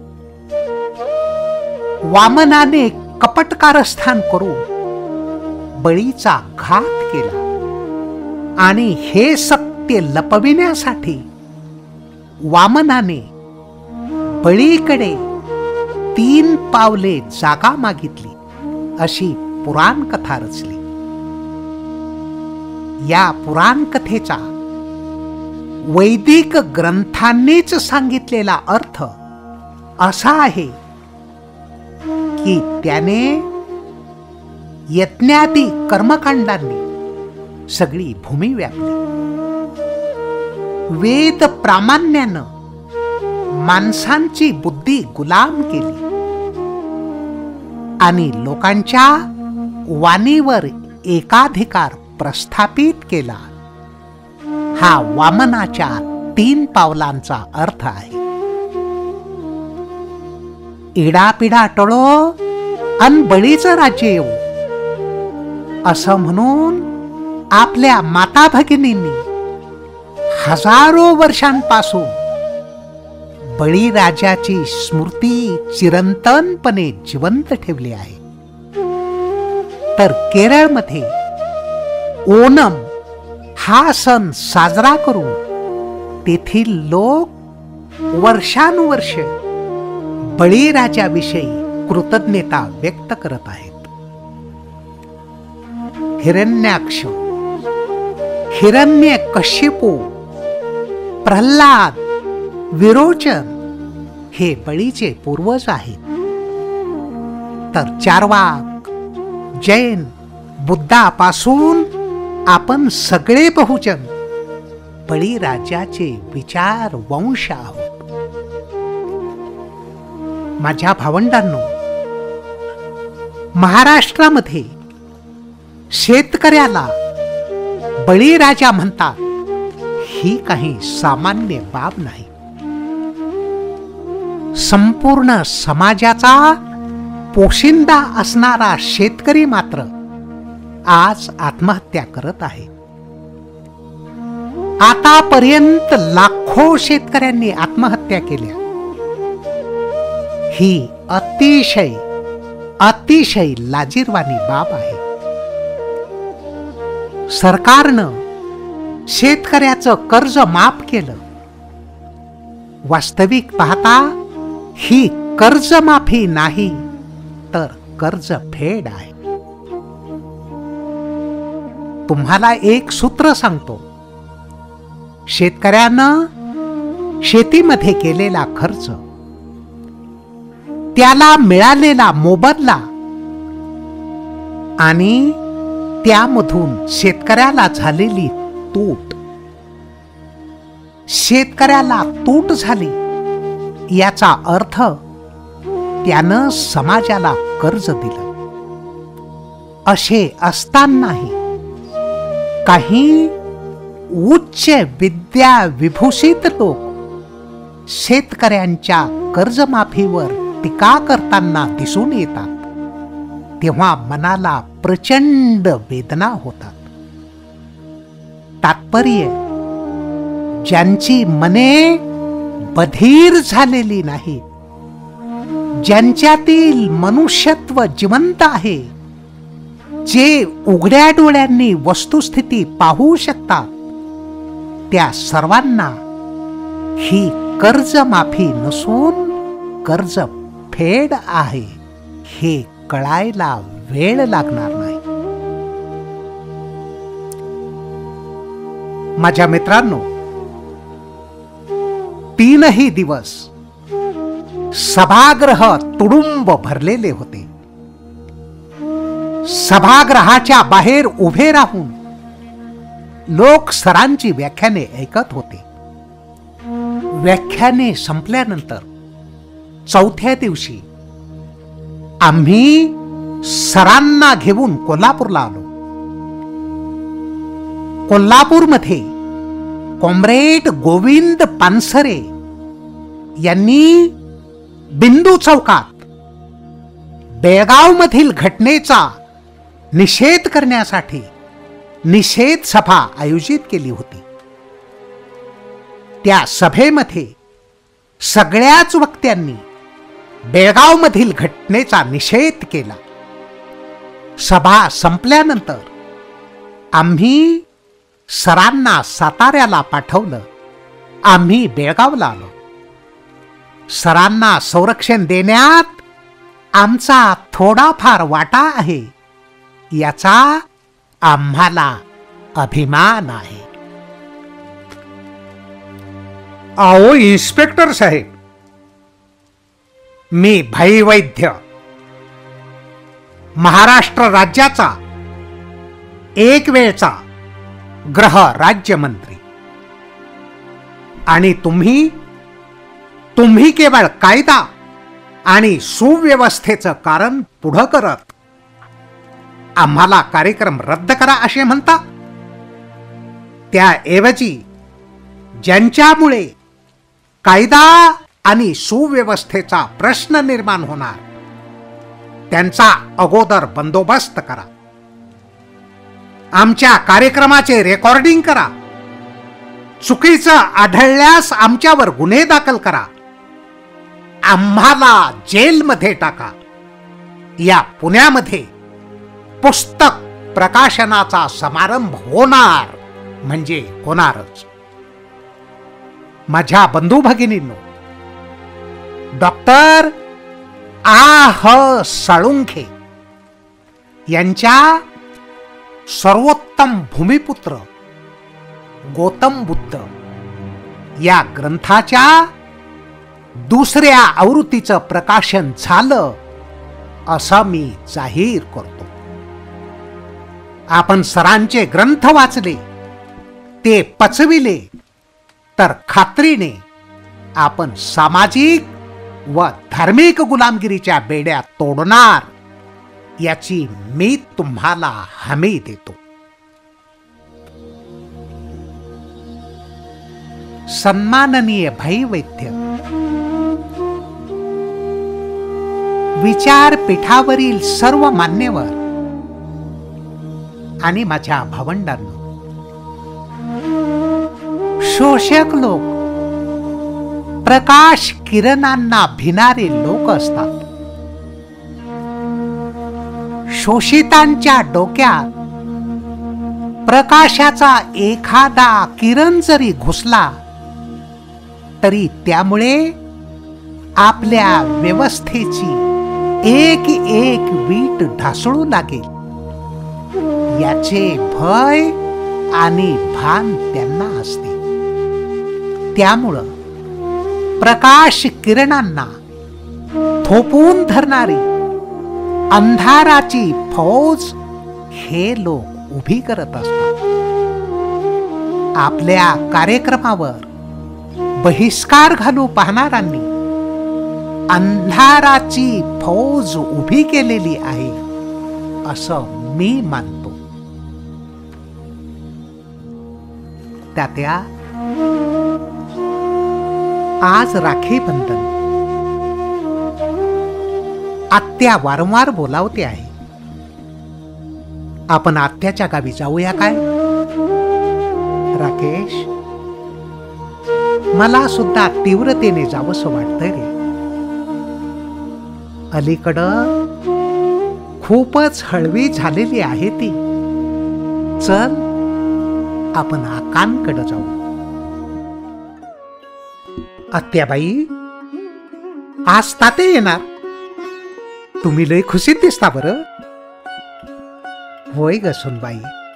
वामनाने कपटकारस्थान करून बळीचा घात केला आणि हे सत्य लपविण्यासाठी वामनाने बळीकडे 3 पावले जागा मागितली अशी पुराण कथा रचली. या पुराण कथेचा वैदिक ग्रंथांनीच सांगितलेला अर्थ असा आहे की त्याने यज्ञादी कर्मकांडांनी सगळी भूमी व्यापली. वेद प्रामाण्यानं माणसांची बुद्धी गुलाम केली आणि लोकांच्या वाणीवर एकाधिकार प्रस्थापित केला. हा वामनाच्या 3 पावलांचा अर्थ आहे. इडापिडा टळो अन बळीचं राज्य येऊ असं म्हणून आपल्या माता भगिनींनी हजारो वर्षांपासून बळीराजाची स्मृती चिरंतनपणे जिवंत ठेवली आहे. तर केरळमध्ये ओणम हा सण साजरा करून तेथील लोक वर्षानुवर्ष बळीराजाविषयी कृतज्ञता व्यक्त करत आहेत. हिरण्याक्ष, हिरण्यकशिपू, प्रल्हाद, विरोचन हे बळीचे पूर्वज आहेत. तर चार्वाक, जैन, बुद्धापासून आपण सगळे बहुजन बळीराजाचे विचार वंश आहोत. माझ्या भावंडांनो, महाराष्ट्रामध्ये शेतकऱ्याला बळीराजा म्हणतात ही काही सामान्य बाब नाही. संपूर्ण समाजाचा पोशिंदा असणारा शेतकरी मात्र आज आत्महत्या करत आहे. आतापर्यंत लाखो शेतकऱ्यांनी आत्महत्या केल्या. ही अतिशय अतिशय लाजिरवाणी बाब आहे. सरकारनं शेतकऱ्याचं कर्ज माफ केलं. वास्तविक पाहता ही कर्जमाफी नाही तर कर्ज फेड आहे. तुम्हाला एक सूत्र सांगतो. शेतकऱ्यानं शेतीमध्ये केलेला खर्च, त्याला मिळालेला मोबदला आणि त्यामधून शेतकऱ्याला झालेली तूट, शेतकऱ्याला तूट झाली याचा अर्थ त्यानं समाजाला कर्ज दिलं. असे असतानाही काही उच्च विद्या विभूषित लोक शेतकऱ्यांच्या कर्जमाफीवर टीका करताना दिसून येतात, तेव्हा मनाला प्रचंड वेदना होतात. तात्पर्य, ज्यांची मने बधीर झालेली नाही, ज्यांच्यातील मनुष्यत्व जिवंत आहे, जे उघड्या डोळ्यांनी वस्तुस्थिती पाहू शकतात, त्या सर्वांना ही कर्जमाफी नसून कर्ज फेड आहे हे कळायला वेळ लागणार नाही. माझ्या मित्रांनो, 3 दिवस सभागृह तुडुंब भरलेले होते. सभागृहाच्या बाहेर उभे राहून लोक सरांची व्याख्याने ऐकत होते. व्याख्याने संपल्यानंतर 4थ्या दिवशी आम्ही सरांना घेऊन कोल्हापूरला आलो. कोल्हापूरमध्ये कॉम्रेड गोविंद पानसरे यांनी बिंदू चौकात बेळगाव मधील घटनेचा निषेध करण्यासाठी निषेध सभा आयोजित केली होती. त्या सभेमध्ये सगळ्याच वक्त्यांनी बेळगाव मधील घटनेचा निषेध केला. सभा संपल्यानंतर आम्ही सरांना साताऱ्याला पाठवलं. आम्ही बेळगावला आलो. सरांना संरक्षण देण्यात आमचा थोडाफार वाटा आहे याचा आम्हाला अभिमान आहे.
आओ इन्स्पेक्टर साहेब,
मी भाई वैद्य, महाराष्ट्र राज्याचा एक वेळचा गृह राज्यमंत्री, आणि तुम्ही केवळ कायदा आणि सुव्यवस्थेचं कारण पुढं करत आम्हाला कार्यक्रम रद्द करा असे म्हणता. त्याऐवजी ज्यांच्यामुळे कायदा आणि सुव्यवस्थेचा प्रश्न निर्माण होणार त्यांचा अगोदर बंदोबस्त करा. आमच्या कार्यक्रमाचे रेकॉर्डिंग करा. चुकीचं आढळल्यास आमच्यावर गुन्हे दाखल करा. आम्हाला जेलमध्ये टाका. या पुण्यामध्ये पुस्तक प्रकाशनाचा समारंभ होणार म्हणजे होणारच. माझ्या बंधू भगिनींनो, डॉक्टर आ ह साळुंखे यांच्या सर्वोत्तम भूमिपुत्र गौतम बुद्ध या ग्रंथाच्या दुसऱ्या आवृत्तीचं प्रकाशन झालं असं मी जाहीर करतो. आपण सरांचे ग्रंथ वाचले, ते पचविले तर खात्रीने आपण सामाजिक व धार्मिक गुलामगिरीच्या बेड्या तोडणार याची मी तुम्हाला हमी देतो. सन्माननीय भाई वैद्य, विचारपीठावरील सर्व मान्यवर आणि माझ्या भावंडांनो, शोषक लोक प्रकाश किरणांना भिणारे लोक असतात. शोषितांच्या डोक्यात प्रकाशाचा एखादा किरण जरी घुसला तरी त्यामुळे आपल्या व्यवस्थेची एक एक वीट ढासळू लागेल याचे भय आणि भान त्यांना असते. त्यामुळं प्रकाश किरणांना थोपून धरणारी अंधाराची फौज हे लोक उभी करत असतात. आपल्या कार्यक्रमावर बहिष्कार घालू पाहणाऱ्यांनी अंधाराची फौज उभी केलेली आहे असं मी मानतो. तात्या, आज राखी बंधन. आत्या वारंवार बोलावते आहे. आपण आत्याच्या गावी जाऊया काय? राकेश, मला सुद्धा तीव्रतेने जावंसं वाटतंय रे. अलीकडं खूपच हळवी झालेली आहे ती. चल, आपण आकांकडे जाऊ. आत्याबाई, आज ताते येणार. तुम्ही लय खुशीत दिसता बरं. होय ग सुनबाई,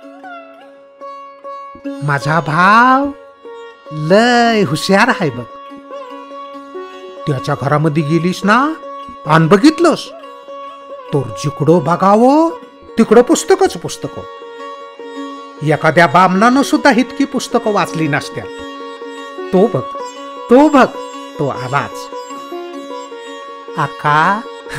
माझा भाव लय हुशार आहे बघ. त्याच्या घरामध्ये गेलीस ना, आण बघितलंस तर जिकडं बघावं तिकडं पुस्तकच पुस्तकं. एखाद्या बामणानं सुद्धा इतकी पुस्तकं वाचली नसत्या. तो बघ, तो बघ, तो आलाच. आका,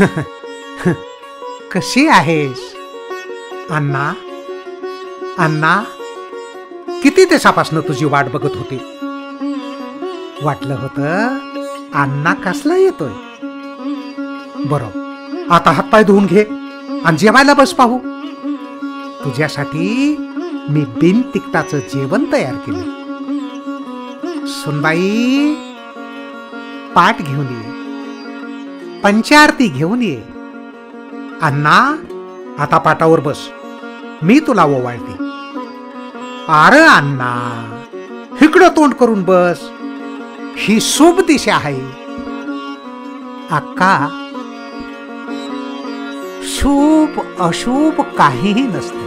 कशी आहेस? अण्णा, अण्णा, किती दिवसापासून तुझी वाट बघत होती. वाटलं होतं अण्णा कसला येतोय. बरं, आता हातपाय धुवून घे आणि जेवायला बस. पाहू, तुझ्यासाठी मी बिन तिखटाचं जेवण तयार केलं. सुनबाई, पाट घेऊन ये, पंचारती घेऊन ये. अण्णा, आता पाटावर बस, मी तुला ओवाळते. अरे अण्णा, इकडं तोंड करून बस, ही शुभ दिशा आहे. अक्का, शुभ अशुभ काहीही नसते.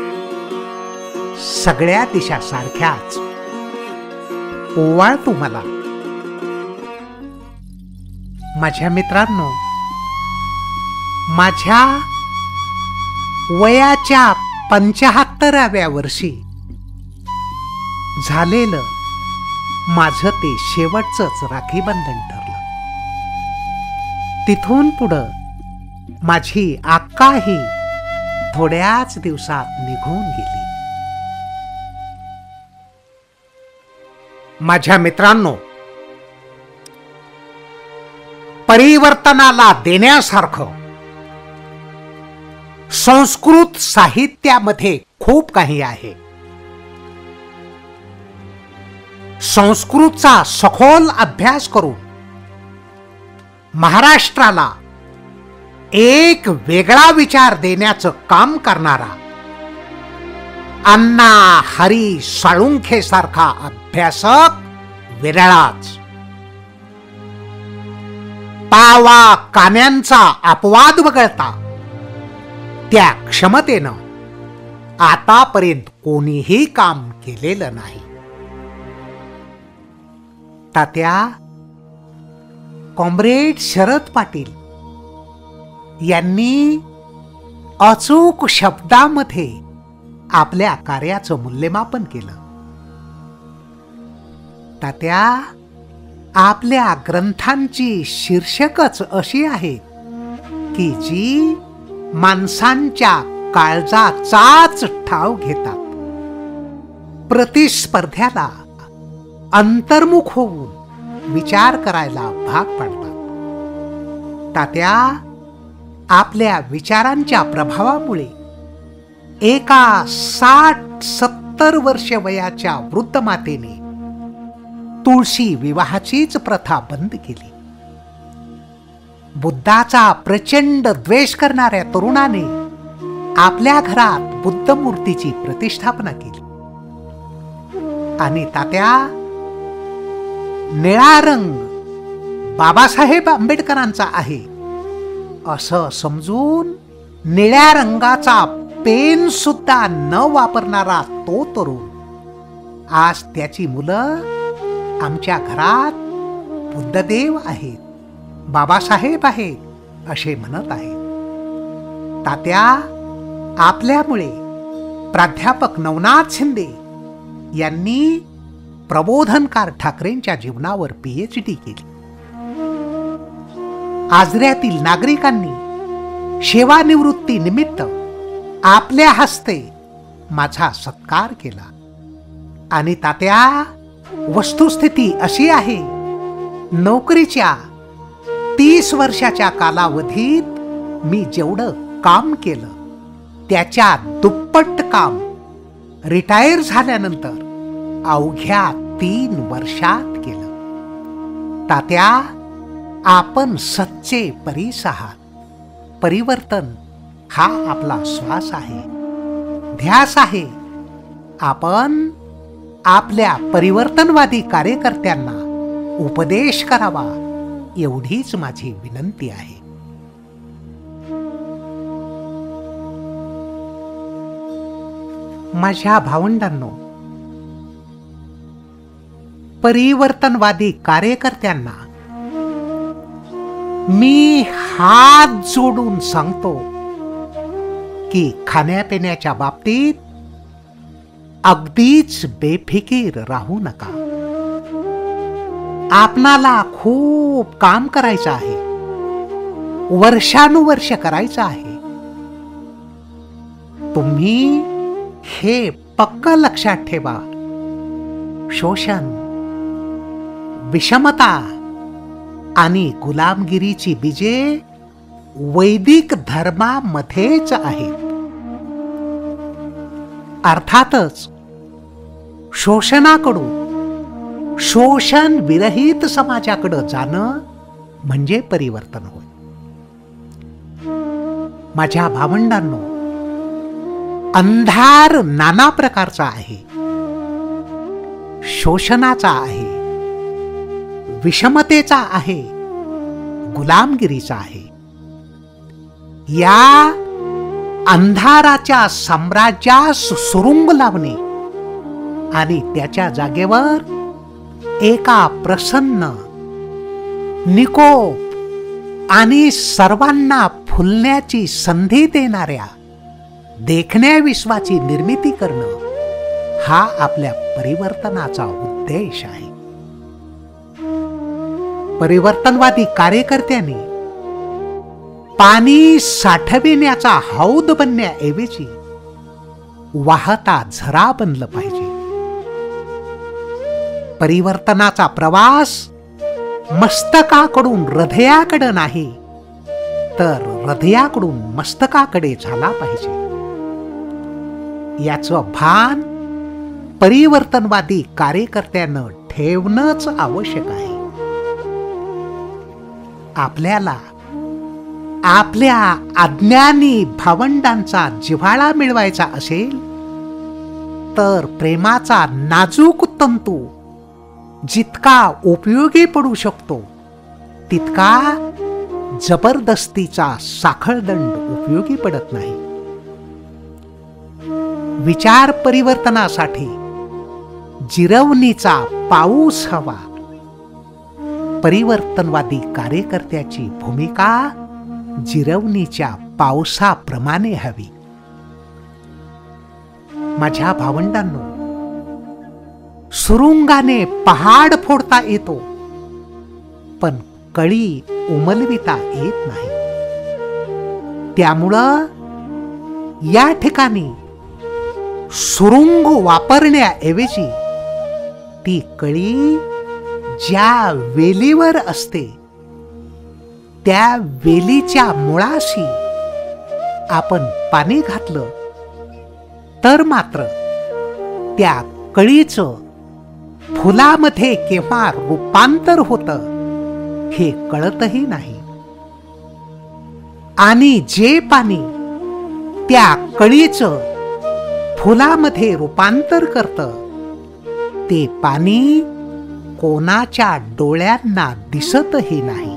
सगळ्या दिशा सारख्याच. ओवाळ तू मला. माझ्या मित्रांनो, माझ्या वयाच्या 75व्या वर्षी झालेलं माझं ते शेवटचंच राखी बंधन ठरलं. तिथून पुढं माझी आक्काही थोड्याच दिवसात निघून गेली. माझ्या मित्रांनो, परिवर्तनाला देण्यासारखं संस्कृत साहित्यामध्ये खूप काही आहे. संस्कृतचा सखोल अभ्यास करून महाराष्ट्राला एक वेगळा विचार देण्याचं काम करणारा अण्णा हरी साळुंखे सारखा अभ्यासक विरळाच. पावा कान्यांचा अपवाद वगळता त्या क्षमतेनं आतापर्यंत कोणीही काम केलेलं नाही. तात्या, कॉम्रेड शरद पाटील यांनी अचूक शब्दामध्ये आपल्या कार्याचं मूल्यमापन केलं. तात्या, आपल्या ग्रंथांची शीर्षकच अशी आहेत की जी माणसांच्या काळजाचाच ठाव घेतात, प्रतिस्पर्ध्याला अंतर्मुख होऊन विचार करायला भाग पाडतात. तात्या, आपल्या विचारांच्या प्रभावामुळे एका 60-70 वर्ष वयाच्या वृद्ध मातेने तुळशी विवाहाचीच प्रथा बंद केली. बुद्धाचा प्रचंड द्वेष करणाऱ्या तरुणाने आपल्या घरात बुद्ध मूर्तीची प्रतिष्ठापना केली. आणि तात्या, निळा रंग बाबासाहेब आंबेडकरांचा आहे असं समजून निळ्या रंगाचा पेन सुद्धा न वापरणारा तो तरुण आज त्याची मुलं आमच्या घरात बुद्धदेव आहेत, बाबासाहेब आहेत असे म्हणत आहेत. तात्या, आपल्यामुळे प्राध्यापक नवनाथ शिंदे यांनी प्रबोधनकार ठाकरेंच्या जीवनावर PhD केली. आजऱ्यातील नागरिकांनी सेवानिवृत्ती निमित्त आपल्या हस्ते माझा सत्कार केला. आणि तात्या, वस्तुस्थिती अशी आहे, नोकरीच्या 30 वर्षाच्या कालावधीत मी जेवढं काम केलं त्याच्या दुप्पट काम रिटायर झाल्यानंतर अवघ्या 3 वर्षात केलं. तात्या, आपण सच्चे परीस आहात. परिवर्तन हा आपला श्वास आहे, ध्यास आहे. आपण आपल्या परिवर्तनवादी कार्यकर्त्यांना उपदेश करावा एवढीच माझी विनंती आहे. माझ्या भावंडांनो, परिवर्तनवादी कार्यकर्त्यांना मी हात जोडून सांगतो की खाण्यापिण्याच्या बाबतीत अगदीच बेफिकीर राहू नका. आपणाला खूप काम करायचं आहे, वर्षानुवर्ष करायचं आहे. तुम्ही हे पक्क लक्षात ठेवा, शोषण, विषमता आणि गुलामगिरीची बीजे वैदिक धर्मामध्येच आहेत. अर्थातच शोषणाकडून शोषण विरहित समाजाकडे जाणं म्हणजे परिवर्तन होय. माझ्या भावंडांनो, अंधार नाना प्रकारचा आहे. शोषणाचा आहे, विषमतेचा आहे, गुलामगिरीचा आहे. या अंधाराच्या साम्राज्यास सुरुंग लावणे आणि त्याच्या जागेवर एका प्रसन्न, निकोप आणि सर्वांना फुलण्याची संधी देणाऱ्या देखण्या विश्वाची निर्मिती करणं हा आपल्या परिवर्तनाचा उद्देश आहे. परिवर्तनवादी कार्यकर्त्यांनी पाणी साठविण्याचा हौद बनण्याऐवजी वाहता झरा बनलं पाहिजे. परिवर्तनाचा प्रवास मस्तकाकडून हृदयाकडे नाही तर हृदयाकडून मस्तकाकडे झाला पाहिजे. याचं भान परिवर्तनवादी कार्यकर्त्यानं ठेवणंच आवश्यक आहे. आपल्याला आपल्या अज्ञानी भावंडांचा जिव्हाळा मिळवायचा असेल तर प्रेमाचा नाजूक तंतू जितका उपयोगी पडू शकतो तितका जबरदस्तीचा साखळदंड उपयोगी पडत नाही. विचार परिवर्तनासाठी जिरवणीचा पाऊस हवा. परिवर्तनवादी कार्यकर्त्याची भूमिका जिरवणीच्या पावसाप्रमाणे हवी. माझ्या भावंडांनो, सुरुंगाने पहाड फोडता येतो, पण कळी उमलविता येत नाही. त्यामुळं या ठिकाणी सुरुंग वापरण्याऐवजी ती कळी ज्या वेलीवर असते त्या वेलीच्या मुळाशी आपण पाणी घातलं तर मात्र त्या कळीचं फुलामध्ये केव्हा रूपांतर होतं हे कळतही नाही. आणि जे पाणी त्या कळीचं फुलामध्ये रूपांतर करतं ते पाणी कोणाच्या डोळ्यांना दिसतही नाही.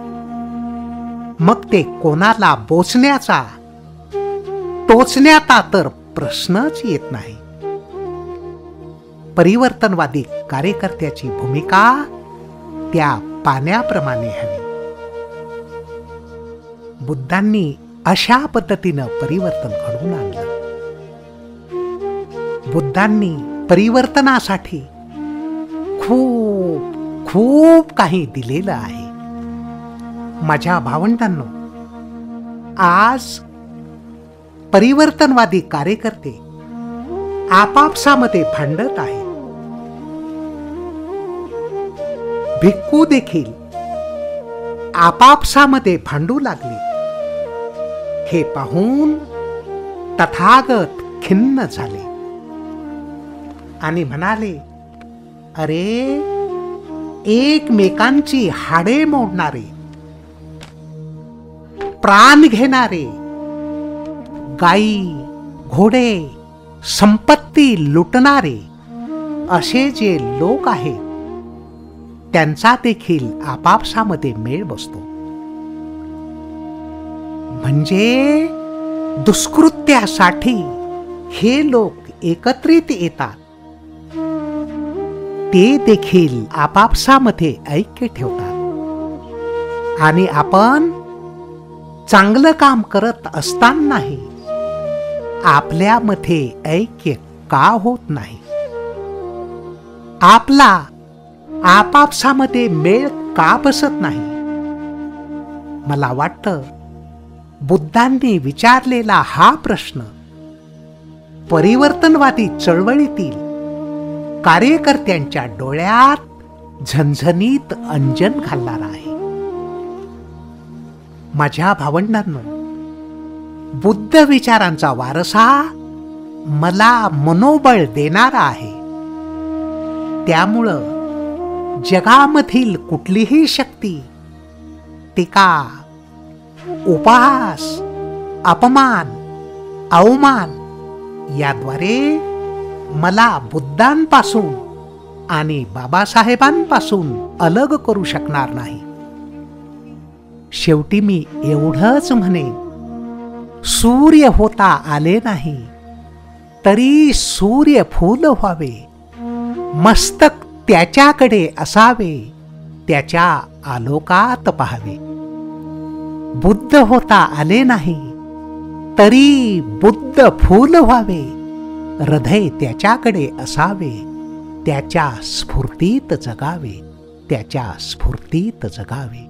मग ते कोणाला बोचण्याचा टोचण्याचा तर प्रश्नच येत नाही. परिवर्तनवादी कार्यकर्त्याची भूमिका त्या पाण्याप्रमाणे हवी. बुद्धांनी अशा पद्धतीनं परिवर्तन घडवून आणलं. बुद्धांनी परिवर्तनासाठी खूप खूप काही दिलेलं आहे. माझ्या भावंडांनो, आज परिवर्तनवादी कार्यकर्ते आपापसामध्ये भांडत आहेत. भिक्खू देखील आपापसामध्ये भांडू लागले. हे पाहून तथागत खिन्न झाले आणि म्हणाले, अरे, एकमेकांची हाडे मोडणारे, प्राण घेणारे, गाई, घोडे, संपत्ती लुटणारे असे जे लोक आहेत त्यांचा देखील आपापसामध्ये मेळ बसतो. म्हणजे दुष्कृत्यासाठी हे लोक एकत्रित येतात. ते देखील आपापसामध्ये ऐक्य ठेवतात. आणि आपण चांगलं काम करत असतानाही आपल्यामध्ये ऐक्य का होत नाही? आपला आपापसामध्ये मेळ का बसत नाही? मला वाटतं बुद्धांनी विचारलेला हा प्रश्न परिवर्तनवादी चळवळीतील कार्यकर्त्यांच्या डोळ्यात झणझणीत अंजन घालणारा आहे. माझ्या भावंडांनो, बुद्ध विचारांचा वारसा मला मनोबळ देणारा आहे. त्यामुळं जगामधील कुठलीही शक्ती टीका, उपहास, अपमान, अवमान याद्वारे मला बुद्धांपासून आणि बाबासाहेबांपासून अलग करू शकणार नाही. शेवटी मी एवढंच म्हणेन, सूर्य होता आले नाही तरी सूर्य फूल व्हावे, मस्तक त्याच्याकडे असावे, त्याच्या आलोकात पहावे. बुद्ध होता आले नाही तरी बुद्ध फूल व्हावे, हृदय त्याच्याकडे असावे, त्याच्या स्फूर्तीत जगावे, त्याच्या स्फूर्तीत जगावे.